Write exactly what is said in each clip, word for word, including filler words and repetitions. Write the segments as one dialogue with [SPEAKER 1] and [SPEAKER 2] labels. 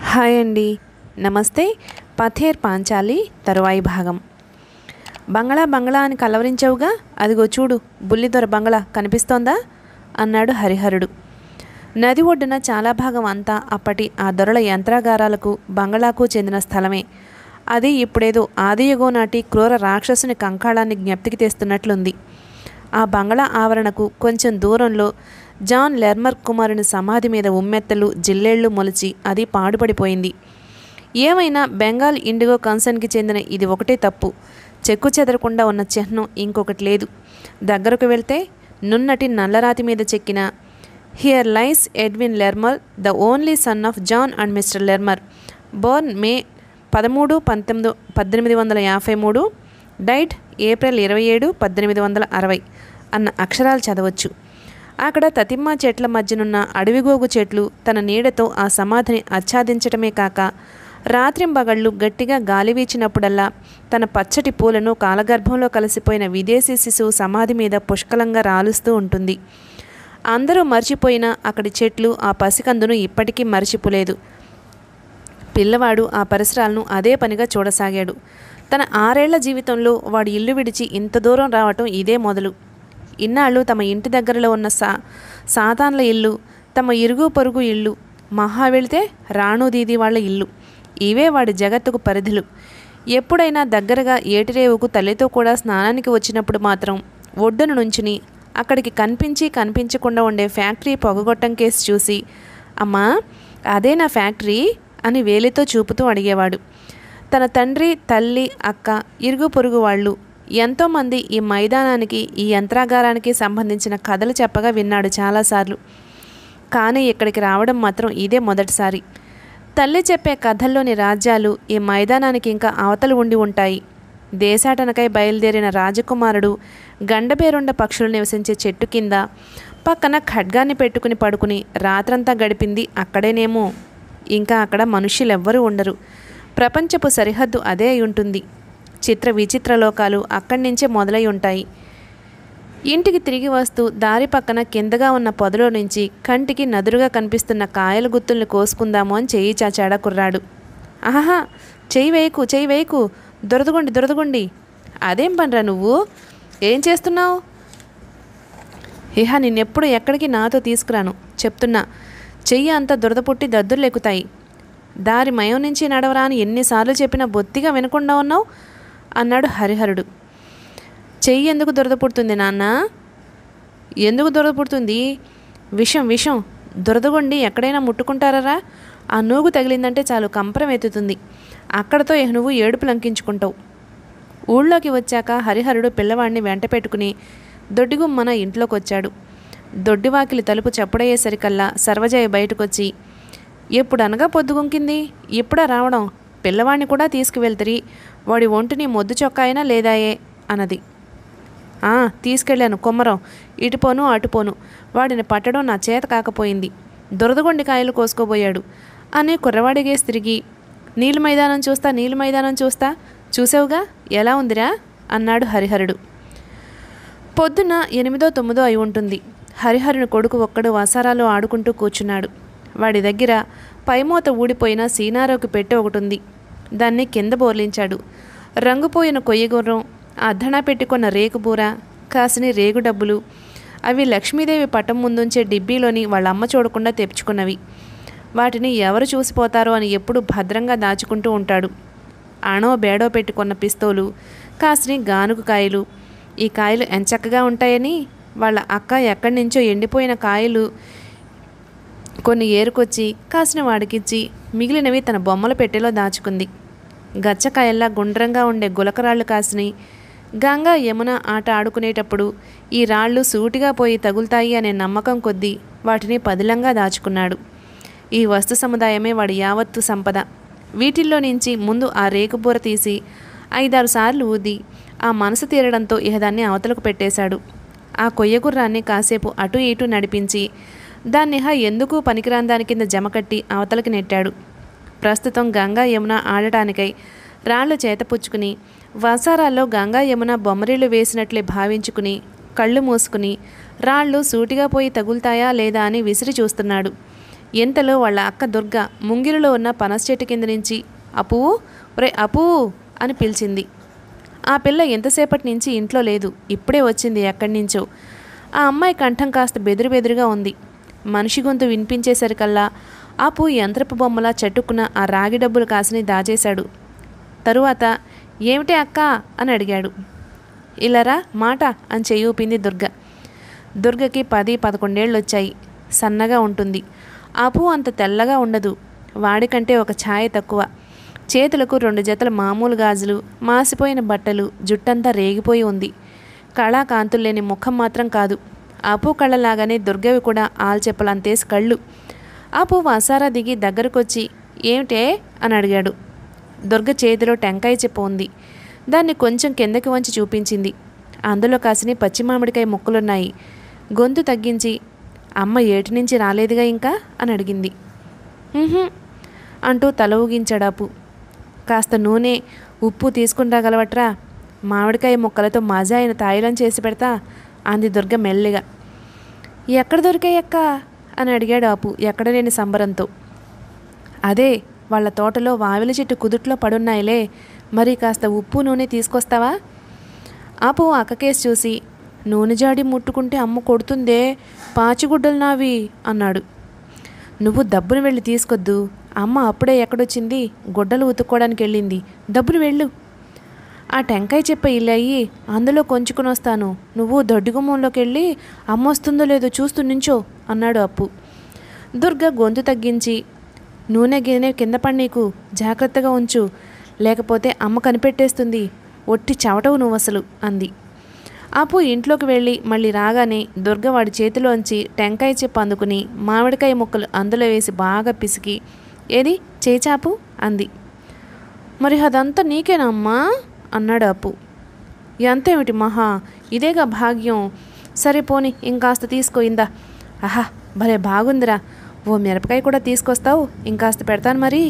[SPEAKER 1] Hi అండి, నమస్తే. పథేర్ పాంచాలి తరువాయి భాగం. బంగళా బంగళా అని కలవరించావుగా, అదిగో చూడు బుల్లిదొర బంగళా కనిపిస్తోందా అన్నాడు హరిహరుడు. నది ఒడ్డున చాలా భాగం అంతా అప్పటి ఆ దొరల యంత్రాగారాలకు బంగళాకు చెందిన స్థలమే. అది ఇప్పుడేదో ఆదియుగం నాటి క్రూర రాక్షసుని కంకాళాన్ని జ్ఞప్తికి తెస్తున్నట్లుంది. ఆ బంగళా ఆవరణకు కొంచెం దూరంలో జాన్ లెర్మర్ కుమారుని సమాధి మీద ఉమ్మెత్తలు జిల్లేళ్లు మొలిచి అది పాడుపడిపోయింది. ఏమైనా బెంగాల్ ఇండిగో కన్సర్న్కి చెందిన ఇది ఒకటే తప్పు. చెక్కు చెదరకుండా ఉన్న చిహ్నం ఇంకొకటి లేదు. దగ్గరకు వెళ్తే నున్నటి నల్లరాతి మీద చెక్కిన here lies Edwin Lermer, the only son of John and mister Lermer, born May పదమూడు పంతొమ్మిది పద్దెనిమిది వందల యాభై మూడు, డైట్ ఏప్రిల్ ఇరవై ఏడు పద్దెనిమిది వందల అరవై అన్న అక్షరాలు చదవచ్చు. అక్కడ తతిమ్మ చెట్ల మధ్యనున్న అడవిగోగు చెట్లు తన నీడతో ఆ సమాధిని ఆచ్ఛాదించటమే కాక రాత్రింబగళ్ళు గట్టిగా గాలి వీచినప్పుడల్లా తన పచ్చటి పూలను కాలగర్భంలో కలిసిపోయిన విదేశీ శిశువు సమాధి మీద పుష్కలంగా రాలుస్తూ ఉంటుంది. అందరూ మర్చిపోయినా అక్కడి చెట్లు ఆ పసికందును ఇప్పటికీ మర్చిపోలేదు. పిల్లవాడు ఆ పరిసరాలను అదే పనిగా చూడసాగాడు. తన ఆరేళ్ల జీవితంలో వాడు ఇల్లు విడిచి ఇంత దూరం రావటం ఇదే మొదలు. ఇన్నాళ్ళు తమ ఇంటి దగ్గరలో ఉన్న సా సాతాన్ల ఇల్లు, తమ ఇరుగు పొరుగు ఇల్లు, మహా వెళితే రాణు దీది వాళ్ళ ఇల్లు, ఇవే వాడి జగత్తుకు పరిధులు. ఎప్పుడైనా దగ్గరగా ఏటిరేవుకు తల్లితో కూడా స్నానానికి వచ్చినప్పుడు మాత్రం ఒడ్డున నుంచుని అక్కడికి కనిపించి కనిపించకుండా ఉండే ఫ్యాక్టరీ పొగగొట్టం కేసు చూసి, అమ్మా అదే నా ఫ్యాక్టరీ అని వేలితో చూపుతూ అడిగేవాడు. తన తండ్రి, తల్లి, అక్క, ఇరుగు పొరుగు వాళ్ళు ఎంతోమంది ఈ మైదానానికి, ఈ యంత్రాగారానికి సంబంధించిన కథలు చెప్పగా విన్నాడు చాలాసార్లు. కానీ ఇక్కడికి రావడం మాత్రం ఇదే మొదటిసారి. తల్లి చెప్పే కథల్లోని రాజ్యాలు ఈ మైదానానికి ఇంకా అవతలు ఉండి ఉంటాయి. దేశాటనకై బయలుదేరిన రాజకుమారుడు గండబేరుండ పక్షులు నివసించే చెట్టు కింద పక్కన ఖడ్గాన్ని పెట్టుకుని పడుకుని రాత్రంతా గడిపింది అక్కడేనేమో. ఇంకా అక్కడ మనుష్యులెవ్వరూ ఉండరు. ప్రపంచపు సరిహద్దు అదే అయి ఉంటుంది. చిత్ర విచిత్ర లోకాలు అక్కడి నుంచే మొదలై ఉంటాయి. ఇంటికి తిరిగి వస్తూ దారి పక్కన కిందగా ఉన్న పొదలో నుంచి కంటికి నదురుగా కనిపిస్తున్న కాయల గుత్తుల్ని కోసుకుందాము అని చెయ్యి చాచాడా కుర్రాడు. ఆహా, చెయ్యి వేయకు చెయ్యి వేయకు, దొరదగుండి దొరదగుండి. అదేం పనిరా నువ్వు, ఏం చేస్తున్నావు? ఇహ నిన్నెప్పుడు ఎక్కడికి నాతో తీసుకురాను చెప్తున్నా. చెయ్యి అంతా దురద పుట్టి దద్దుర్లు ఎక్కుతాయి. దారి మయం నుంచి నడవరా అని ఎన్నిసార్లు చెప్పినా బొత్తిగా వినకుండా ఉన్నావు అన్నాడు హరిహరుడు. చెయ్యి ఎందుకు దురద పుడుతుంది నాన్న? ఎందుకు దురద పుడుతుంది? విషం విషం. దురదగొండి ఎక్కడైనా ముట్టుకుంటారా? ఆ నూగు తగిలిందంటే చాలు కంపరం ఎత్తుతుంది. అక్కడతో నువ్వు ఏడుపు లంకించుకుంటావు. ఊళ్ళోకి వచ్చాక హరిహరుడు పిల్లవాడిని వెంట పెట్టుకుని దొడ్డిగుమ్మన ఇంట్లోకి వచ్చాడు. దొడ్డివాకిలి తలుపు చప్పుడయ్యేసరికల్లా సర్వజయ బయటకొచ్చి, ఎప్పుడనగా పొద్దుగుంకింది, ఇప్పుడా రావడం? పిల్లవాడిని కూడా తీసుకువెళ్తరి, వాడి ఒంటిని మొద్దు చొక్కాయినా లేదాయే అన్నది. ఆ తీసుకెళ్ళాను కొమ్మరం, ఇటుపోను అటుపోను, వాడిని పట్టడం నా చేత కాకపోయింది. దురదగొండి కాయలు కోసుకోబోయాడు అని కుర్రవాడిగేసి తిరిగి, నీళ్ళు మైదానం చూస్తా నీళ్ళు మైదానం చూస్తా, చూసావుగా ఎలా ఉందిరా అన్నాడు హరిహరుడు. పొద్దున ఎనిమిదో తొమ్మిదో అయి ఉంటుంది. హరిహరుని కొడుకు ఒక్కడు వసారాలో ఆడుకుంటూ కూర్చున్నాడు. వాడి దగ్గర పైమూత ఊడిపోయిన సీనారోకి పెట్టి ఒకటి ఉంది. దాన్ని కింద బోర్లించాడు. రంగుపోయిన కొయ్యగుర్రం, అద్దనా పెట్టుకున్న రేకుబూర, కాసిని రేగు డబ్బులు, అవి లక్ష్మీదేవి పటం ముందుంచే డిబ్బీలోని వాళ్ళమ్మ చూడకుండా తెప్పించుకున్నవి. వాటిని ఎవరు చూసిపోతారో అని ఎప్పుడు భద్రంగా దాచుకుంటూ ఉంటాడు. ఆణో బేడో పెట్టుకున్న పిస్తోలు, కాసిని గానుగు కాయలు. ఈ కాయలు ఎంచక్కగా ఉంటాయని వాళ్ళ అక్క ఎక్కడి నుంచో ఎండిపోయిన కాయలు కొన్ని ఏరుకొచ్చి కాసిన వాడికిచ్చి మిగిలినవి తన బొమ్మల పెట్టెలో దాచుకుంది. గచ్చకాయల్లా గుండ్రంగా ఉండే గులకరాళ్ళు కాసిని గంగా యమున ఆట ఆడుకునేటప్పుడు ఈ రాళ్ళు సూటిగా పోయి తగులుతాయి అనే నమ్మకం కొద్దీ వాటిని పదిలంగా దాచుకున్నాడు. ఈ వస్తు సముదాయమే వాడి యావత్తు సంపద. వీటిల్లో నుంచి ముందు ఆ రేకుబూర తీసి ఐదారు సార్లు ఊది ఆ మనసు తీరడంతో ఇహదాన్ని అవతలకు పెట్టేశాడు. ఆ కొయ్యగుర్రాన్ని కాసేపు అటు ఇటు నడిపించి దాన్నిహ ఎందుకు పనికిరాందాని కింద జమకట్టి అవతలకి నెట్టాడు. ప్రస్తుతం గంగా యమున ఆడటానికై రాళ్లు చేతపుచ్చుకుని వసారాల్లో గంగా యమున బొమ్మరీళ్లు వేసినట్లే భావించుకుని కళ్ళు మూసుకుని రాళ్ళు సూటిగా పోయి తగులుతాయా లేదా అని విసిరి చూస్తున్నాడు. ఇంతలో వాళ్ళ అక్క దుర్గ ముంగిలిలో ఉన్న పనస చెట్టు కింద నుంచి అపూ ఒరే అపూ అని పిలిచింది. ఆ పిల్ల ఎంతసేపటి నుంచి ఇంట్లో లేదు, ఇప్పుడే వచ్చింది ఎక్కడి నుంచో. ఆ అమ్మాయి కంఠం కాస్త బెదురు బెదురుగా ఉంది. మనిషి గొంతు వినిపించేసరికల్లా అపూ యంత్రపు బొమ్మలా చట్టుకున్న ఆ రాగి డబ్బులు కాసిని దాచేశాడు. తరువాత ఏమిటి అక్క అని అడిగాడు. ఇలారా మాట అని చెయ్యి ఊపింది దుర్గ. దుర్గకి పది పదకొండేళ్ళు వచ్చాయి. సన్నగా ఉంటుంది. అపూ అంత తెల్లగా ఉండదు, వాడికంటే ఒక ఛాయ తక్కువ. చేతులకు రెండు జతల మామూలు గాజులు, మాసిపోయిన బట్టలు, జుట్టంతా రేగిపోయి ఉంది. కళాకాంతులు లేని ముఖం మాత్రం కాదు. అపూ కళ్ళలాగానే దుర్గవి కూడా ఆల్చెప్పలంతేసి కళ్ళు. అపూ వసారా దిగి దగ్గరకొచ్చి ఏమిటే అని అడిగాడు. దుర్గ చేతిలో టెంకాయ చెప్ప ఉంది. దాన్ని కొంచెం కిందకి వంచి చూపించింది. అందులో కాసిని పచ్చి మామిడికాయ ముక్కలున్నాయి. గొంతు తగ్గించి అమ్మ ఏటి నుంచి రాలేదుగా ఇంకా అని అడిగింది. అంటూ తల ఊగించాడు అప్పు. కాస్త నూనె ఉప్పు తీసుకుని రాగలవట్రా, మామిడికాయ ముక్కలతో మజా అయిన తాయిలం చేసి పెడతా అంది దుర్గ మెల్లిగా. ఎక్కడ దొరికాయక్క అని అడిగాడు అప్పు ఎక్కడ లేని సంబరంతో. అదే వాళ్ళ తోటలో వావిల చెట్టు కుదుట్లో పడున్నాయిలే, మరి కాస్త ఉప్పు నూనె తీసుకొస్తావా? అప్పు అక్కకేసి చూసి నూనె జాడి ముట్టుకుంటే అమ్మ కొడుతుందే, పాచిగుడ్డలు నావి అన్నాడు. నువ్వు దబ్బును వెళ్ళి తీసుకొద్దు, అమ్మ అప్పుడే ఎక్కడొచ్చింది, గుడ్డలు ఉతుక్కోవడానికి వెళ్ళింది, దబ్బును వెళ్ళు. ఆ టెంకాయ చెప్ప ఇల్లు అయ్యి అందులో కొంచుకుని వస్తాను, నువ్వు దొడ్డిగుమ్మంలోకి వెళ్ళి అమ్మ వస్తుందో లేదో చూస్తూ నించో అన్నాడు అప్పు. దుర్గ గొంతు తగ్గించి నూనె గిన్నె కింద పడి నీకు జాగ్రత్తగా ఉంచు, లేకపోతే అమ్మ కనిపెట్టేస్తుంది, ఒట్టి చవటవు నువ్వు అసలు అంది. అప్పు ఇంట్లోకి వెళ్ళి మళ్ళీ రాగానే దుర్గ వాడి చేతిలోంచి టెంకాయ చెప్ప అందుకుని మామిడికాయ ముక్కలు అందులో వేసి బాగా పిసికి ఏది చేచాపు అంది. మరి అదంతా నీకేనమ్మా అన్నాడు అప్పు. ఎంతేమిటి మహా, ఇదేగా భాగ్యం. సరే పోని ఇంకాస్త తీసుకో ఇందా. ఆహా భలే బాగుందిరా, ఓ మిరపకాయ కూడా తీసుకొస్తావు, ఇంకాస్త పెడతాను మరి.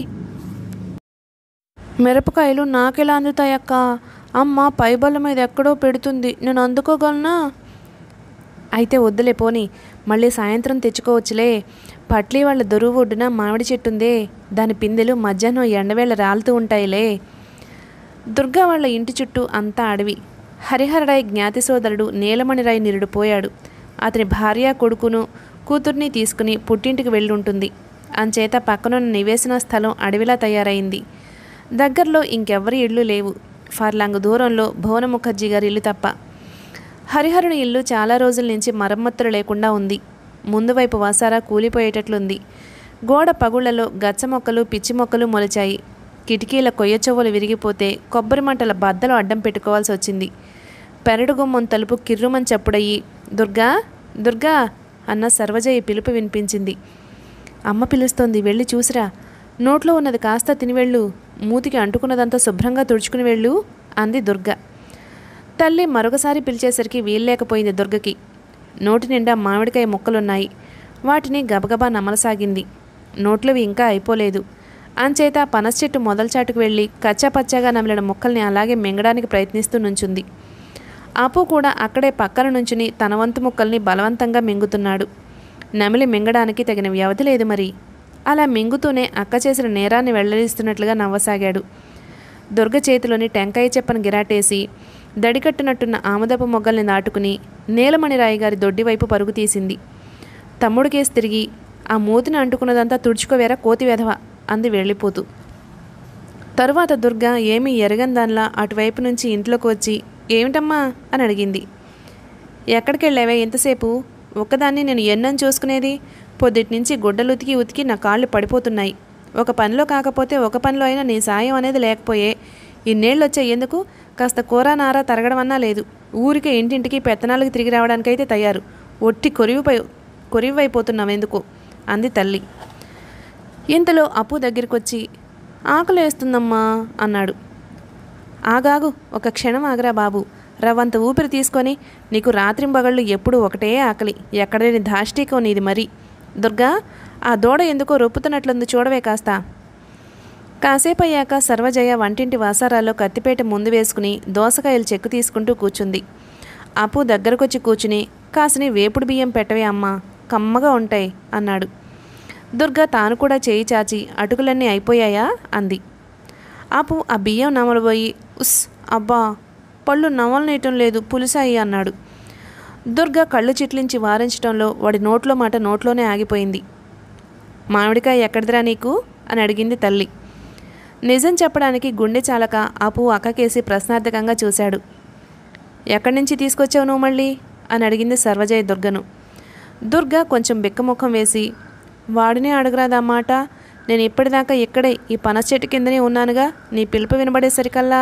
[SPEAKER 1] మిరపకాయలు నాకెలా అందుతాయక్క, అమ్మ పైబల్ల మీద ఎక్కడో పెడుతుంది, నేను అందుకోగలనా? అయితే వద్దులే పోని, మళ్ళీ సాయంత్రం తెచ్చుకోవచ్చులే. పట్లీ వాళ్ళ దొరువు ఒడ్డున మామిడి చెట్టుందే, దాని పిందెలు మధ్యాహ్నం ఎండవేళ రాలుతూ ఉంటాయిలే. దుర్గా వాళ్ళ ఇంటి చుట్టూ అంతా అడవి. హరిహరరాయ్ జ్ఞాతి సోదరుడు నీలమణిరాయ్ నిరుడు పోయాడు. అతని భార్య కొడుకును కూతుర్ని తీసుకుని పుట్టింటికి వెళ్ళుంటుంది. అంచేత పక్కనున్న నివేశన స్థలం అడవిలా తయారైంది. దగ్గరలో ఇంకెవ్వరి ఇళ్ళు లేవు. ఫర్లాంగ్ దూరంలో భువన ముఖర్జీ గారి ఇల్లు తప్ప. హరిహరుని ఇల్లు చాలా రోజుల నుంచి మరమ్మతులు లేకుండా ఉంది. ముందు వైపు వసారా కూలిపోయేటట్లుంది. గోడ పగుళ్లలో గచ్చ మొక్కలు పిచ్చి మొక్కలు మొలిచాయి. కిటికీల కొయ్య చెవులు విరిగిపోతే కొబ్బరి మంటల బద్దలు అడ్డం పెట్టుకోవాల్సి వచ్చింది. పెరడు గుమ్మం తలుపు కిర్రుమని చప్పుడయ్యి దుర్గా దుర్గా అన్న సర్వజయ్య పిలుపు వినిపించింది. అమ్మ పిలుస్తోంది, వెళ్ళి చూసిరా, నోట్లో ఉన్నది కాస్త తినివెళ్ళు, మూతికి అంటుకున్నదంతా శుభ్రంగా తుడుచుకుని వెళ్ళు అంది దుర్గ. తల్లి మరొకసారి పిలిచేసరికి వీల్లేకపోయింది దుర్గకి. నోటి నిండా మామిడికాయ ముక్కలున్నాయి. వాటిని గబగబా నమలసాగింది. నోట్లోవి ఇంకా అయిపోలేదు. అంచేత పనస చెట్టు మొదలచాటుకు వెళ్ళి కచ్చాపచ్చాగా నమిలిన ముక్కల్ని అలాగే మింగడానికి ప్రయత్నిస్తూ నుంచుంది. అప్పు కూడా అక్కడే పక్కన నుంచుని తన వంతు ముక్కల్ని బలవంతంగా మింగుతున్నాడు. నమిలి మింగడానికి తగిన వ్యవధి లేదు మరి. అలా మింగుతూనే అక్క చేసిన నేరాన్ని వెళ్లరిస్తున్నట్లుగా నవ్వసాగాడు. దుర్గ చేతిలోని టెంకాయ చెప్పను గిరాటేసి దడికట్టునట్టున్న ఆముదపు మొగ్గల్ని నాటుకుని నీలమణిరాయి గారి దొడ్డివైపు పరుగు తీసింది. తమ్ముడు కేసి తిరిగి ఆ మూతిని అంటుకున్నదంతా తుడుచుకోవేరా కోతి వెధవ అంది వెళ్ళిపోతూ. తరువాత దుర్గ ఏమీ ఎరగందాన్లా అటువైపు నుంచి ఇంట్లోకి వచ్చి ఏమిటమ్మా అని అడిగింది. ఎక్కడికి వెళ్ళావే ఎంతసేపు? ఒక్కదాన్ని నేను ఎన్నని చూసుకునేది? పొద్దుటి నుంచి గుడ్డలు ఉతికి ఉతికి నా కాళ్ళు పడిపోతున్నాయి. ఒక పనిలో కాకపోతే ఒక పనిలో అయినా నీ సాయం అనేది లేకపోయే. ఇన్నేళ్ళు వచ్చాయి ఎందుకు? కాస్త కూర నారా తరగడం అన్నా లేదు. ఊరికే ఇంటింటికి పెత్తనాలకు తిరిగి రావడానికైతే తయారు. ఒట్టి కొరివిపై కొరివైపోతున్నావు ఎందుకు అంది తల్లి. ఇంతలో అప్పు దగ్గరికొచ్చి ఆకలి వేస్తుందమ్మా అన్నాడు. ఆగాగు, ఒక క్షణం ఆగరా బాబు, రవ్వంత ఊపిరి తీసుకొని. నీకు రాత్రింబగళ్ళు ఎప్పుడూ ఒకటే ఆకలి, ఎక్కడలేని ధాష్టీకం నీది మరి. దుర్గా, ఆ దూడ ఎందుకో రొప్పుతున్నట్లుంది చూడవే కాస్త. కాసేపు అయ్యాక సర్వజయ వంటింటి వాసారాల్లో కత్తిపేట ముందు వేసుకుని దోసకాయలు చెక్కు తీసుకుంటూ కూర్చుంది. అప్పు దగ్గరకొచ్చి కూర్చుని కాసిని వేపుడు బియ్యం పెట్టవే అమ్మా, కమ్మగా ఉంటాయి అన్నాడు. దుర్గ తాను కూడా చేయి చాచి అటుకులన్నీ అయిపోయాయా అంది. ఆపు, ఆ బియ్యం నమలబోయి ఉస్ అబ్బా పళ్ళు నమలనేయటం లేదు, పులిసాయి అన్నాడు. దుర్గ కళ్ళు చిట్లించి వారించడంలో వాడి నోట్లో మాట నోట్లోనే ఆగిపోయింది. మామిడికాయ ఎక్కడిదిరా నీకు అని అడిగింది తల్లి. నిజం చెప్పడానికి గుండె చాలక అపు అక్కకేసి ప్రశ్నార్థకంగా చూశాడు. ఎక్కడి నుంచి తీసుకొచ్చావు నువ్వు మళ్ళీ అని అడిగింది సర్వజయ దుర్గను. దుర్గ కొంచెం బిక్కముఖం వేసి, వాడినే అడగరాదన్నమాట, నేను ఇప్పటిదాకా ఇక్కడే ఈ పనస చెట్టు కిందనే ఉన్నానుగా, నీ పిలుపు వినబడేసరికల్లా.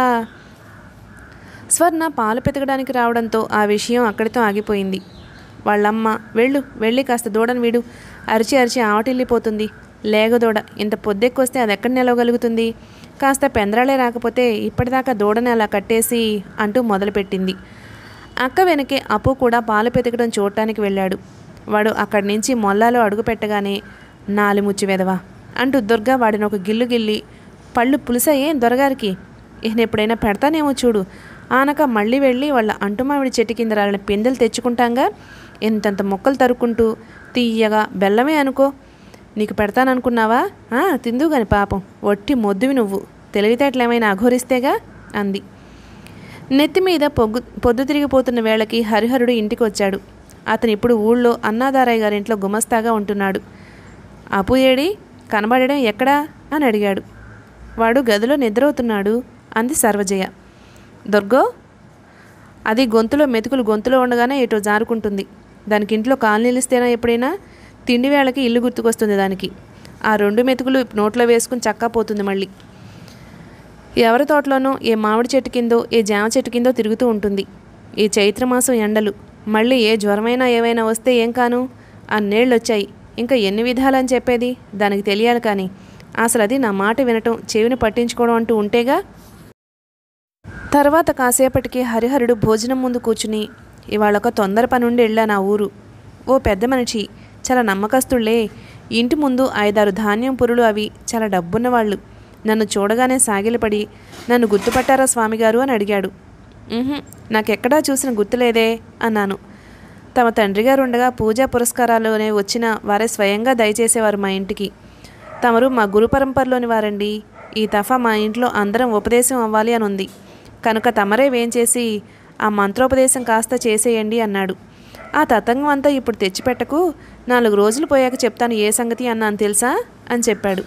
[SPEAKER 1] స్వర్ణ పాలు పెతకడానికి రావడంతో ఆ విషయం అక్కడితో ఆగిపోయింది. వాళ్ళమ్మ, వెళ్ళు వెళ్ళి కాస్త దూడను వీడు, అరిచి అరిచి ఆవటిల్లిపోతుంది, లేగదూడ, ఇంత పొద్దెక్కొస్తే అది ఎక్కడ నిలవగలుగుతుంది, కాస్త పెందరాలే రాకపోతే ఇప్పటిదాకా దూడని అలా కట్టేసి అంటూ మొదలుపెట్టింది. అక్క వెనకే అప్పు కూడా పాలు పెతకడం చూడటానికి వెళ్ళాడు. వాడు అక్కడి నుంచి మొల్లాలో అడుగు పెట్టగానే, నాలిముచ్చి వెదవా అంటూ దుర్గ వాడిని ఒక గిల్లు గిల్లి, పళ్ళు పులిసయ్యే దొరగారికి, ఈయన ఎప్పుడైనా పెడతానేమో చూడు, ఆనక మళ్ళీ వెళ్ళి వాళ్ళ అంటుమావిడి చెట్టు కింద రాళ్ళని పిందెలు తెచ్చుకుంటాంగా, ఎంతంత మొక్కలు తరుక్కుంటూ తీయగా బెల్లమే అనుకో, నీకు పెడతాననుకున్నావా, తిందు గాని పాపం, ఒట్టి మొద్దువి నువ్వు, తెలివితేటలేమైనా అఘోరిస్తేగా అంది. నెత్తి మీద పొగ్గు పొద్దు తిరిగిపోతున్న వేళకి హరిహరుడు ఇంటికి వచ్చాడు. అతను ఇప్పుడు ఊళ్ళో అన్నాదారయ్య గారింట్లో గుమస్తాగా ఉంటున్నాడు. అపు ఏడి, కనబడడం ఎక్కడా అని అడిగాడు. వాడు గదిలో నిద్రవుతున్నాడు అంది సర్వజయ. దుర్గో, అది గొంతులో మెతుకులు గొంతులో ఉండగానే ఎటో జారుకుంటుంది, దానికి ఇంట్లో కాలు నిలిస్తేనా ఎప్పుడైనా, తిండి వేళకి ఇల్లు గుర్తుకొస్తుంది దానికి, ఆ రెండు మెతుకులు నోట్లో వేసుకుని చక్కా పోతుంది మళ్ళీ. ఎవరి తోటలోనో ఏ మామిడి చెట్టు కిందో ఏ జామ చెట్టు కిందో తిరుగుతూ ఉంటుంది. ఈ చైత్రమాసం ఎండలు, మళ్ళీ ఏ జ్వరమైనా ఏవైనా వస్తే ఏం కాను, అన్నేళ్ళు వచ్చాయి, ఇంకా ఎన్ని విధాలని చెప్పేది, దానికి తెలియాలి కానీ, అసలు అది నా మాట వినటం చెవిని పట్టించుకోవడం అంటూ ఉంటేగా. తర్వాత కాసేపటికి హరిహరుడు భోజనం ముందు కూర్చుని, ఇవాళొక తొందర పనుండి వెళ్ళా నా ఊరు, ఓ పెద్ద మనిషి, చాలా నమ్మకస్తుళ్లే, ఇంటి ముందు ఐదారు ధాన్యం పురులు, అవి చాలా డబ్బున్నవాళ్ళు, నన్ను చూడగానే సాగిలపడి, నన్ను గుర్తుపట్టారా స్వామిగారు అని అడిగాడు. నాకెక్కడా చూసిన గుర్తులేదే అన్నాను. తమ తండ్రి గారు ఉండగా పూజా పురస్కారాల్లోనే వచ్చిన వారే స్వయంగా దయచేసేవారు మా ఇంటికి, తమరు మా గురు పరంపరలోని వారండి, ఈ తఫా మా ఇంట్లో అందరం ఉపదేశం అవ్వాలి అని ఉంది, కనుక తమరే వేంచేసి ఆ మంత్రోపదేశం కాస్త చేసేయండి అన్నాడు. ఆ తతంగం అంతా ఇప్పుడు తెచ్చిపెట్టకు, నాలుగు రోజులు పోయాక చెప్తాను ఏ సంగతి అన్నాను తెలుసా అని చెప్పాడు.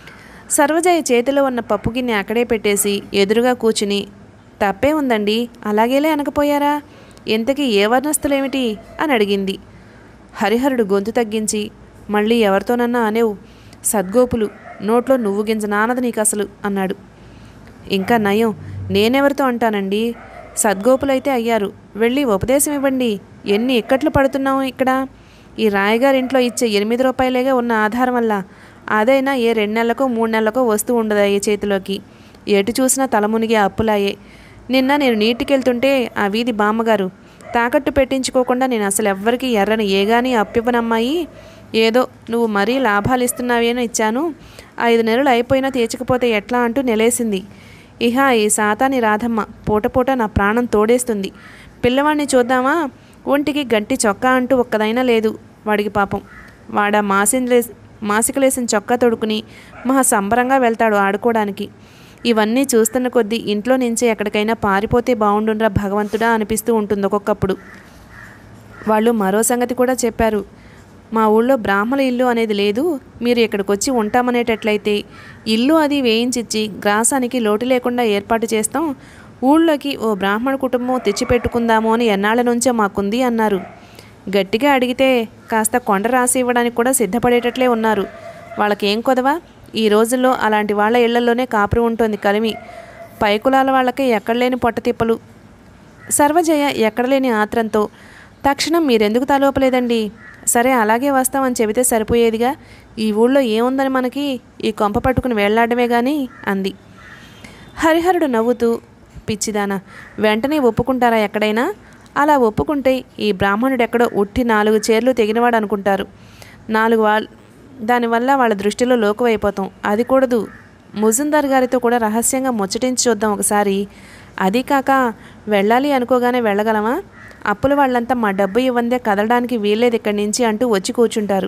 [SPEAKER 1] సర్వజయ చేతిలో ఉన్న పప్పు గిన్నె అక్కడే పెట్టేసి ఎదురుగా కూర్చుని, తప్పే ఉందండి, అలాగేలే అనకపోయారా, ఇంతకీ ఏ వర్ణస్తులేమిటి అని అడిగింది. హరిహరుడు గొంతు తగ్గించి, మళ్ళీ ఎవరితోనన్నా అనేవు, సద్గోపులు, నోట్లో నువ్వు గింజ నానదు నీకు అసలు అన్నాడు. ఇంకా నయం, నేనెవరితో అంటానండి, సద్గోపులైతే అయ్యారు, వెళ్ళి ఉపదేశం ఇవ్వండి, ఎన్ని ఇక్కట్లు పడుతున్నావు ఇక్కడ, ఈ రాయగారింట్లో ఇచ్చే ఎనిమిది రూపాయలేగా ఉన్న ఆధారం వల్ల, అదైనా ఏ రెండు నెలలకో మూడు నెలలకో వస్తూ ఉండదు అయ్యే చేతిలోకి, ఎటు చూసినా తలమునిగి అప్పులాయే. నిన్న నేను నీటికెళ్తుంటే ఆ వీధి బామ్మగారు, తాకట్టు పెట్టించుకోకుండా నేను అసలు ఎవ్వరికి ఎర్రని ఏగాని అప్పివ్వనమ్మాయి, ఏదో నువ్వు మరీ లాభాలు ఇస్తున్నావేనో ఇచ్చాను, ఐదు నెలలు అయిపోయినా తీర్చకపోతే ఎట్లా అంటూ నెలేసింది. ఇహ ఈ సాతాని రాధమ్మ పూట పూట నా ప్రాణం తోడేస్తుంది, పిల్లవాడిని చూద్దామా, ఒంటికి గంటి చొక్కా అంటూ ఒక్కదైనా లేదు వాడికి పాపం, వాడ మాసిలే మాసికలేసిన చొక్కా తొడుకుని మహా సంబరంగా వెళ్తాడు ఆడుకోవడానికి. ఇవన్నీ చూస్తున్న కొద్దీ ఇంట్లో నుంచి ఎక్కడికైనా పారిపోతే బాగుండుండ్రా భగవంతుడా అనిపిస్తూ ఉంటుంది ఒక్కొక్కప్పుడు. వాళ్ళు మరో సంగతి కూడా చెప్పారు, మా ఊళ్ళో బ్రాహ్మణ ఇల్లు అనేది లేదు, మీరు ఇక్కడికి వచ్చి ఉంటామనేటట్లయితే ఇల్లు అది వేయించిచ్చి గ్రాసానికి లోటు లేకుండా ఏర్పాటు చేస్తాం, ఊళ్ళోకి ఓ బ్రాహ్మణ కుటుంబం తెచ్చిపెట్టుకుందాము అని ఎన్నాళ్ళ నుంచో మాకుంది అన్నారు. గట్టిగా అడిగితే కాస్త కొండ రాసి ఇవ్వడానికి కూడా సిద్ధపడేటట్లే ఉన్నారు. వాళ్ళకేం కొదవా, ఈ రోజుల్లో అలాంటి వాళ్ళ ఇళ్లలోనే కాపురం ఉంటుంది కలిమి, పై కులాల వాళ్ళకే ఎక్కడలేని పొట్టతిప్పలు. సర్వజయ ఎక్కడలేని ఆత్రంతో, తక్షణం మీరెందుకు తలోపలేదండి, సరే అలాగే వస్తామని చెబితే సరిపోయేదిగా, ఈ ఊళ్ళో ఏముందని మనకి, ఈ కొంప పట్టుకుని వేళ్లాడమే కానీ అంది. హరిహరుడు నవ్వుతూ, పిచ్చిదానా, వెంటనే ఒప్పుకుంటారా ఎక్కడైనా, అలా ఒప్పుకుంటే ఈ బ్రాహ్మణుడు ఎక్కడో ఉట్టి నాలుగు చీరలు తెగినవాడు అనుకుంటారు, నాలుగు వాళ్ళ దానివల్ల వాళ్ళ దృష్టిలో లోకువైపోతాం, అది కూడదు, ముజుందార్ గారితో కూడా రహస్యంగా ముచ్చటించి చూద్దాం ఒకసారి, అది కాక వెళ్ళాలి అనుకోగానే వెళ్ళగలమా, అప్పుల వాళ్ళంతా మా డబ్బు ఇవ్వందే కదలడానికి వీల్లేదు ఇక్కడి నుంచి అంటూ వచ్చి కూర్చుంటారు,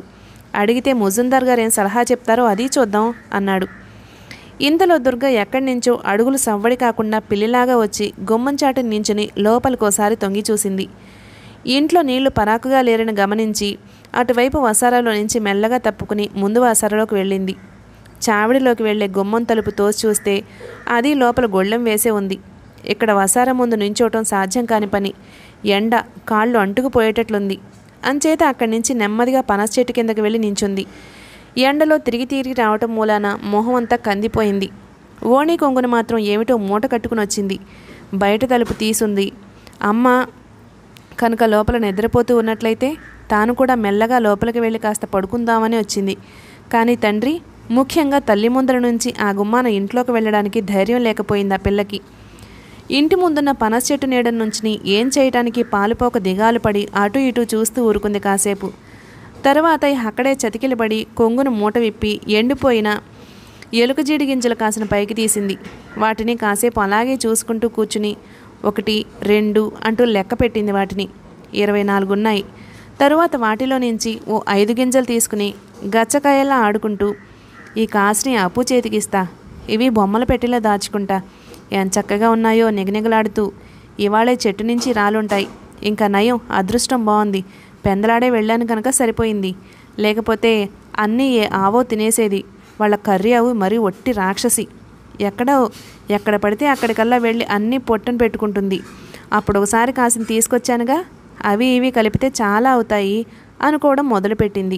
[SPEAKER 1] అడిగితే ముజుందార్ గారు ఏం సలహా చెప్తారో అది చూద్దాం అన్నాడు. ఇంతలో దుర్గ ఎక్కడి నుంచో అడుగులు సవ్వడి కాకుండా పిల్లిలాగా వచ్చి గుమ్మంచాటు నించుని లోపలికోసారి తొంగి చూసింది. ఇంట్లో నీళ్లు పరాకుగా లేరని గమనించి అటువైపు వసారాలో నుంచి మెల్లగా తప్పుకుని ముందు వసారాలోకి వెళ్ళింది. చావిడిలోకి వెళ్లే గుమ్మం తలుపు తోసి చూస్తే అది లోపల గొళ్ళెం వేసే ఉంది. ఇక్కడ వసారా ముందు నించోవటం సాధ్యం కాని పని. ఎండ కాళ్ళు అంటుకుపోయేటట్లుంది. అంచేత అక్కడి నుంచి నెమ్మదిగా పనస చెట్టు కిందకి వెళ్ళి నించుంది. ఎండలో తిరిగి తిరిగి రావటం మూలాన మొహం అంతా కందిపోయింది. ఓణి కొంగును మాత్రం ఏమిటో మూట కట్టుకుని వచ్చింది. బయట తలుపు తీసుంది. అమ్మ కనుక లోపల నిద్రపోతూ ఉన్నట్లయితే తాను కూడా మెల్లగా లోపలికి వెళ్ళి కాస్త పడుకుందామని వచ్చింది. కానీ తండ్రి, ముఖ్యంగా తల్లి ముందర నుంచి ఆ గుమ్మాన ఇంట్లోకి వెళ్ళడానికి ధైర్యం లేకపోయింది ఆ పిల్లకి. ఇంటి ముందున్న పనస చెట్టు నీడ నుంచి ఏం చేయటానికి పాలుపోక దిగాలు పడి అటు ఇటు చూస్తూ ఊరుకుంది కాసేపు. తర్వాత అక్కడే చతికిలబడి కొంగును మూట విప్పి ఎండిపోయిన ఎలుక జీడి గింజలు కాసిన పైకి తీసింది. వాటిని కాసేపు అలాగే చూసుకుంటూ కూర్చుని ఒకటి రెండు అంటూ లెక్క పెట్టింది. వాటిని ఇరవై నాలుగున్నాయి. తరువాత వాటిలో నుంచి ఓ ఐదు గింజలు తీసుకుని గచ్చకాయలా ఆడుకుంటూ, ఈ కాసుని అప్పు చేతికిస్తా, ఇవి బొమ్మల పెట్టిలో దాచుకుంటా, ఎంత చక్కగా ఉన్నాయో నిగనిగలాడుతూ, ఇవాళే చెట్టు నుంచి రాలుంటాయి, ఇంకా నయం అదృష్టం బాగుంది, పెందలాడే వెళ్ళాను కనుక సరిపోయింది, లేకపోతే అన్నీ ఏ ఆవో తినేసేది, వాళ్ళ కర్రీ అవి మరీ ఒట్టి రాక్షసి, ఎక్కడో ఎక్కడ పడితే అక్కడికల్లా వెళ్ళి అన్నీ పొట్టను పెట్టుకుంటుంది, అప్పుడు ఒకసారి కాసిన తీసుకొచ్చానుగా, అవి ఇవి కలిపితే చాలా అవుతాయి అనుకోవడం మొదలుపెట్టింది.